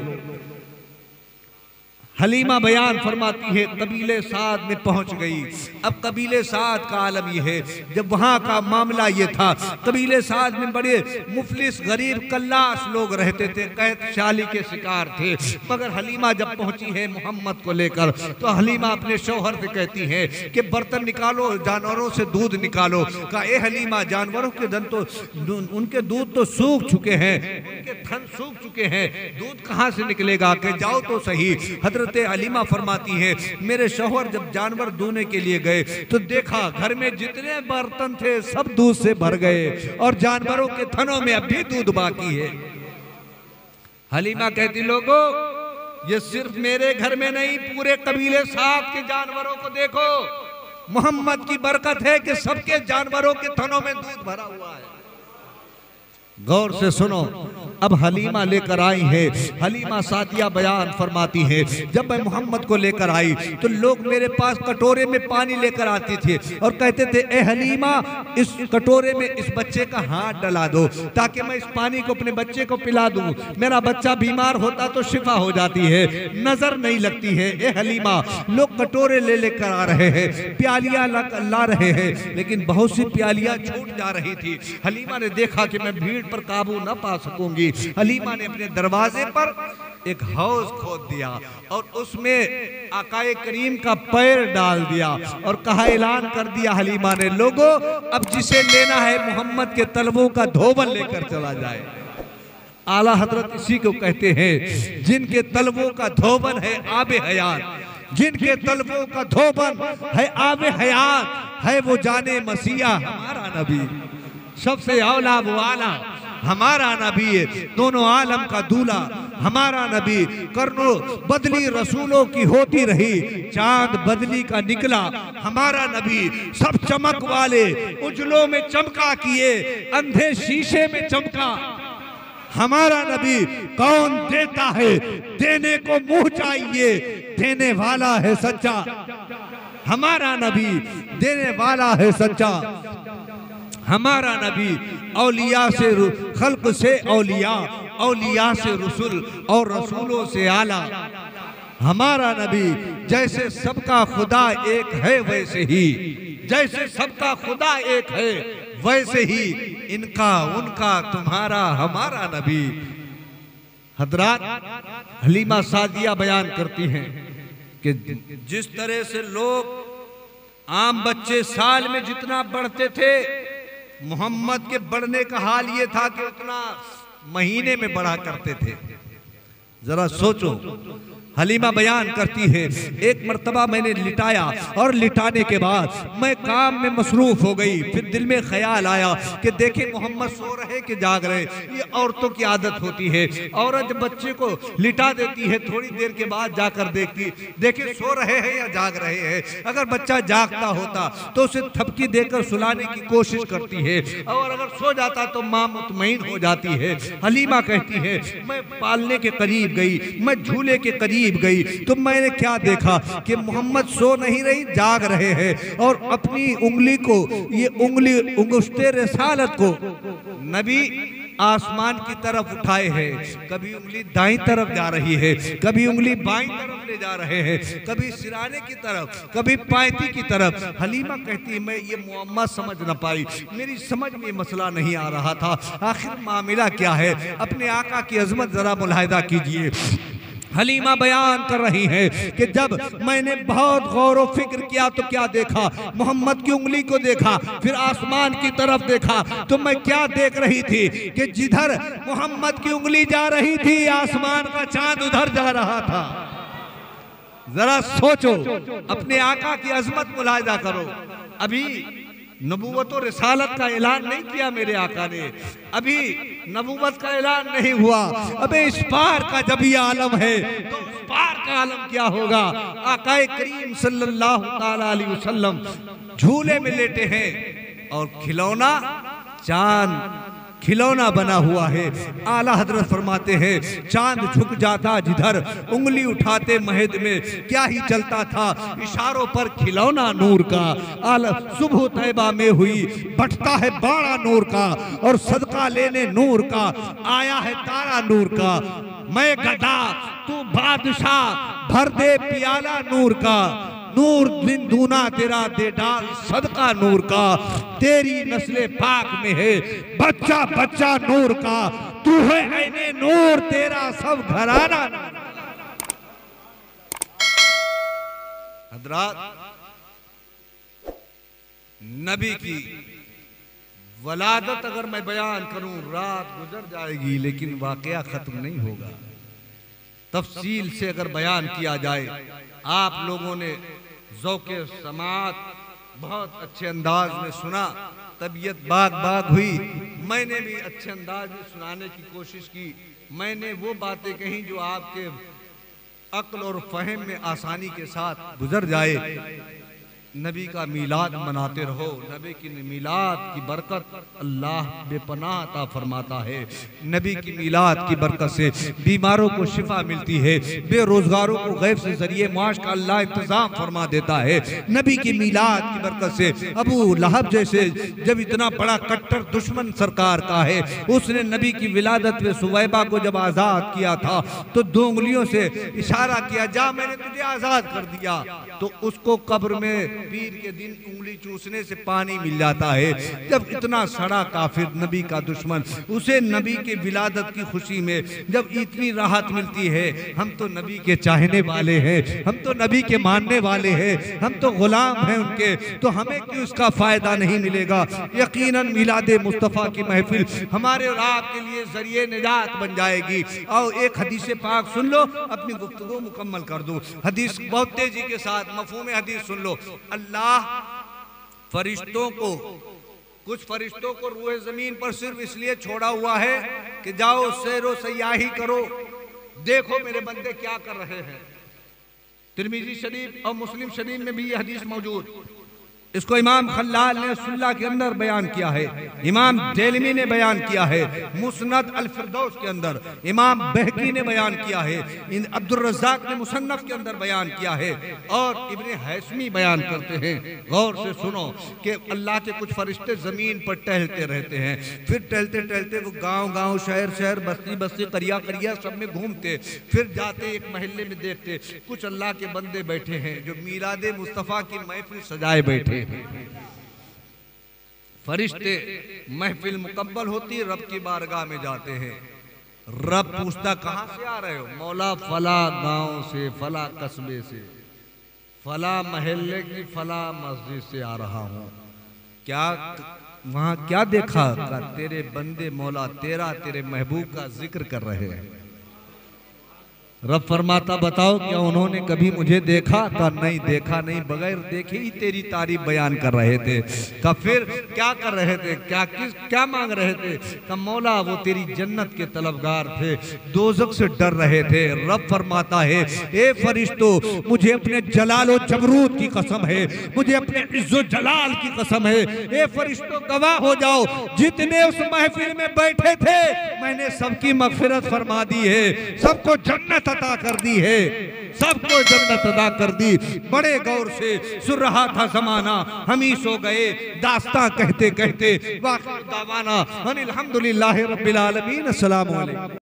हलीमा बयान फरमाती है, कबीले साद में पहुंच गई। अब कबीले साद का आलम यह है, जब वहां का मामला ये था, कबीले साद में बड़े मुफलिस गरीब कल्लास लोग रहते थे, कहत शाली के शिकार थे। मगर हलीमा जब पहुंची है मोहम्मद को लेकर, तो हलीमा अपने शौहर से कहती है कि बर्तन निकालो, जानवरों से दूध निकालो। कहा, ए हलीमा, जानवरों के दन तो उनके दूध तो सूख चुके हैं, उनके थन सूख चुके हैं, दूध कहाँ से निकलेगा? कि जाओ तो सही। हजरत हलीमा फरमाती है, मेरे शौहर जब जानवर दूने के लिए गए तो देखा घर में जितने बर्तन थे सब दूध से भर गए और जानवरों के थनों में अभी दूध बाकी है। हलीमा कहती, लोगों ये सिर्फ मेरे घर में नहीं, पूरे कबीले साथ के जानवरों को देखो, मोहम्मद की बरकत है कि सबके जानवरों के थनों में दूध भरा हुआ है। गौर से सुनो, अब हलीमा लेकर आई है। हलीमा सादिया बयान फरमाती है, जब मैं मोहम्मद को लेकर आई तो लोग मेरे पास कटोरे में पानी लेकर आती थी और कहते थे, ए हलीमा, इस कटोरे में इस बच्चे का हाथ डला दो ताकि मैं इस पानी को अपने बच्चे को पिला दूं। मेरा बच्चा बीमार होता तो शिफा हो जाती है, नजर नहीं लगती है। ए हलीमा, लोग कटोरे ले लेकर आ रहे हैं, प्यालियां ला, ला रहे हैं, लेकिन बहुत सी प्यालियां छूट जा रही थी। हलीमा ने देखा कि मैं भीड़ पर काबू न पा सकूंगी। हलीमा ने अपने दरवाजे पर एक हौज खोद दिया और उसमें आकाए करीम का पैर डाल दिया और कहा, ऐलान कर दिया हलीमा ने, लोगों अब जिसे लेना है मोहम्मद के तलबों का धोबन लेकर चला जाए। आला हजरत इसी को कहते हैं, जिनके तलबों का धोबन है आबे हयात, जिनके तलबों का धोबन है आबे हयात, है वो जाने मसीहा हमारा नबी, सबसे औला वो आला, हमारा नबी है, दोनों आलम का दूल्हा हमारा नबी। कर्नो बदली रसूलों की होती रही, चांद बदली का निकला हमारा नबी। सब चमक वाले उजलों में चमका किए, अंधे शीशे में चमका हमारा नबी। कौन देता है देने को मुंह चाहिए, देने वाला है सच्चा हमारा नबी, देने वाला है सच्चा हमारा नबी। औलिया से खल्क से औलिया, औलिया से रसूल और रसूलों से आला हमारा नबी। जैसे सबका खुदा एक है वैसे ही, जैसे सबका खुदा एक है वैसे ही इनका उनका तुम्हारा हमारा नबी। हजरात, हलीमा सादिया बयान करती हैं कि जिस तरह से लोग आम बच्चे साल में जितना बढ़ते थे, मोहम्मद के बढ़ने का हाल ये था कि उतना महीने में बढ़ा करते थे। जरा सोचो, हलीमा बयान करती है, एक मर्तबा मैंने लिटाया और लिटाने के बाद मैं काम में मसरूफ हो गई। फिर दिल में ख्याल आया कि देखे मोहम्मद सो रहे कि जाग रहे। ये औरतों की आदत होती है, औरत जब बच्चे को लिटा देती है थोड़ी देर के बाद जाकर देखती, देखे सो रहे हैं या जाग रहे हैं। अगर बच्चा जागता होता तो उसे थपकी देकर सुलाने की कोशिश करती है, और अगर सो जाता तो माँ मुतमईन हो जाती है। हलीमा कहती है, मैं पालने के करीब गई, मैं झूले के करीब गई तो मैंने क्या देखा कि मोहम्मद सो नहीं रही, जाग रहे हैं और अपनी उंगली को, ये उंगली उंगुश्ते रिसालत को नबी आसमान की तरफ उठाए हैं। कभी उंगली दाईं तरफ जा रही है, कभी उंगली बाईं तरफ ले जा रहे हैं, कभी सिराने की तरफ, कभी पायती की तरफ। हलीमा कहती है, मैं ये मुअम्मा समझ न पाई, मेरी समझ में मसला नहीं आ रहा था, आखिर मामला क्या है। अपने आका की अजमत जरा मुलाहिदा कीजिए। हलीमा बयान कर रही है कि जब मैंने बहुत गौर व फिक्र किया तो क्या देखा, मोहम्मद की उंगली को देखा, फिर आसमान की तरफ देखा तो मैं क्या देख रही थी कि जिधर मोहम्मद की उंगली जा रही थी आसमान का चांद उधर जा रहा था। जरा सोचो, अपने आका की अजमत मुलाहिदा करो। अभी नबूवत और रिसालत का ऐलान नहीं किया मेरे आका ने, अभी नबूवत का ऐलान नहीं हुआ। अबे इस पार का जब ये आलम है तो उस पार का आलम क्या होगा। आकाए करीम सल्लल्लाहु ताला अलैहि वसल्लम झूले में लेटे हैं और खिलौना चांद खिलौना बना हुआ है। आला हजरत फरमाते हैं, चांद झुक जाता जिधर, उंगली उठाते महद में क्या ही चलता था, इशारों पर खिलौना नूर का। आला सुबह तैबा में हुई, बटता है बाड़ा नूर का, और सदका लेने नूर का आया है तारा नूर का। मैं गधा तू बादशाह, भर दे पियाला नूर का, नूर दिन दूना तेरा दे डाल सदका नूर का। तेरी नस्ले पाक में है बच्चा बच्चा नूर का, तू है ऐने नूर तेरा सब घराना। हजरात, नबी की वलादत अगर मैं बयान करूं रात गुजर जाएगी, लेकिन वाकया खत्म नहीं होगा। तफसील से अगर बयान किया जाए, आप लोगों ने ज़ौक़े समात बहुत अच्छे अंदाज में सुना, तबीयत बाग बाग हुई। मैंने भी अच्छे अंदाज में सुनाने की कोशिश की। मैंने वो बातें कही जो आपके अक्ल और फहम में आसानी के साथ गुजर जाए। नबी का मीलाद मनाते रहो। नबी की मीलाद की बरकत अल्लाह बेपनाह अता फरमाता है। नबी की मीलाद की बरकत से बीमारों को शिफा मिलती है, बेरोजगारों को गैब से जरिए माश का अल्लाह इंतजाम फरमा देता है। नबी की मीलाद की बरकत से अबू लहब जैसे जब इतना बड़ा कट्टर दुश्मन सरकार का है, उसने नबी की विलादत में सुवैबा को जब आज़ाद किया था तो दो उंगलियों से इशारा किया, जा मैंने तुझे आज़ाद कर दिया। तो उसको कब्र में पीर के दिन उंगली चूसने से पानी मिल जाता है। जब इतना सड़ा काफिर नबी का दुश्मन, उसे नबी के विलादत की खुशी में जब इतनी राहत मिलती है, हम तो नबी के चाहने वाले हैं, हम तो नबी के मानने वाले हैं, हम तो गुलाम हैं उनके, तो हमें क्यों इसका फायदा नहीं मिलेगा। यकीनन मिलादे मुस्तफ़ा की महफिल हमारे और आपके लिए जरिए निजात बन जाएगी। और एक हदीस पाक सुन लो, अपनी गुफ्तगू मुकम्मल कर दो। हदीस बहुत तेजी के साथ मफहूम हदीस सुन लो। अल्लाह फरिश्तों को कुछ फरिश्तों को रूए ज़मीन पर सिर्फ इसलिए छोड़ा हुआ है कि जाओ सैरो सयाही करो, देखो मेरे बंदे क्या कर रहे हैं। तिरमिज़ी शरीफ और मुस्लिम शरीफ में भी ये हदीस मौजूद। इसको इमाम खल्लाल ने सुल्ला के अंदर बयान किया है, इमाम देलमी ने बयान किया है मुस्नद अल फिरदौस के अंदर, इमाम बहकी ने बयान किया है, इन अब्दुल रज़्ज़ाक़ ने मुसन्नफ के अंदर बयान किया है, और इब्ने हैसमी बयान करते हैं। गौर से सुनो कि अल्लाह के कुछ फरिश्ते ज़मीन पर टहलते रहते हैं, फिर टहलते टहलते वो गाँव गाँव शहर शहर बस्ती बस्ती करिया करिया सब में घूमते, फिर जाते एक महल्ले में देखते कुछ अल्लाह के बंदे बैठे हैं जो मीलाद मुस्तफ़ा की महफिल सजाए बैठे। फरिश्ते महफिल मुकम्मल होती, रब की बारगाह में जाते हैं। रब पूछता कहां से आ रहे हो? मौला फला गांव से, फला कस्बे से, फला महल्ले की फला मस्जिद से आ रहा हूं। क्या वहां क्या देखा? का तेरे बंदे मौला तेरा तेरे महबूब का जिक्र कर रहे हैं। रब फरमाता बताओ क्या उन्होंने कभी मुझे देखा? का नहीं देखा नहीं, बगैर देखे ही तेरी तारीफ बयान कर रहे थे। का फिर क्या कर रहे थे? क्या किस क्या मांग रहे थे? का मौला वो तेरी जन्नत के तलबगार थे, दोज़ख से डर रहे थे। रब फरमाता है ए फरिश्तों, मुझे अपने जलाल और जबरूत की कसम है, मुझे अपने इज्जो जलाल की कसम है, ए फरिश्तों गवाह हो जाओ, जितने उस महफिल में बैठे थे मैंने सबकी मगफिरत फरमा दी है, सबको जन्नत अता कर दी है, सबको जन्नत अदा कर दी। बड़े गौर से सुन रहा था ज़माना, हम ही सो गए दास्तां कहते कहते। वाक़िअ दावाना अनिल हम्दुलिल्लाहि रब्बिल आलमीन। अस्सलामु अलैकुम।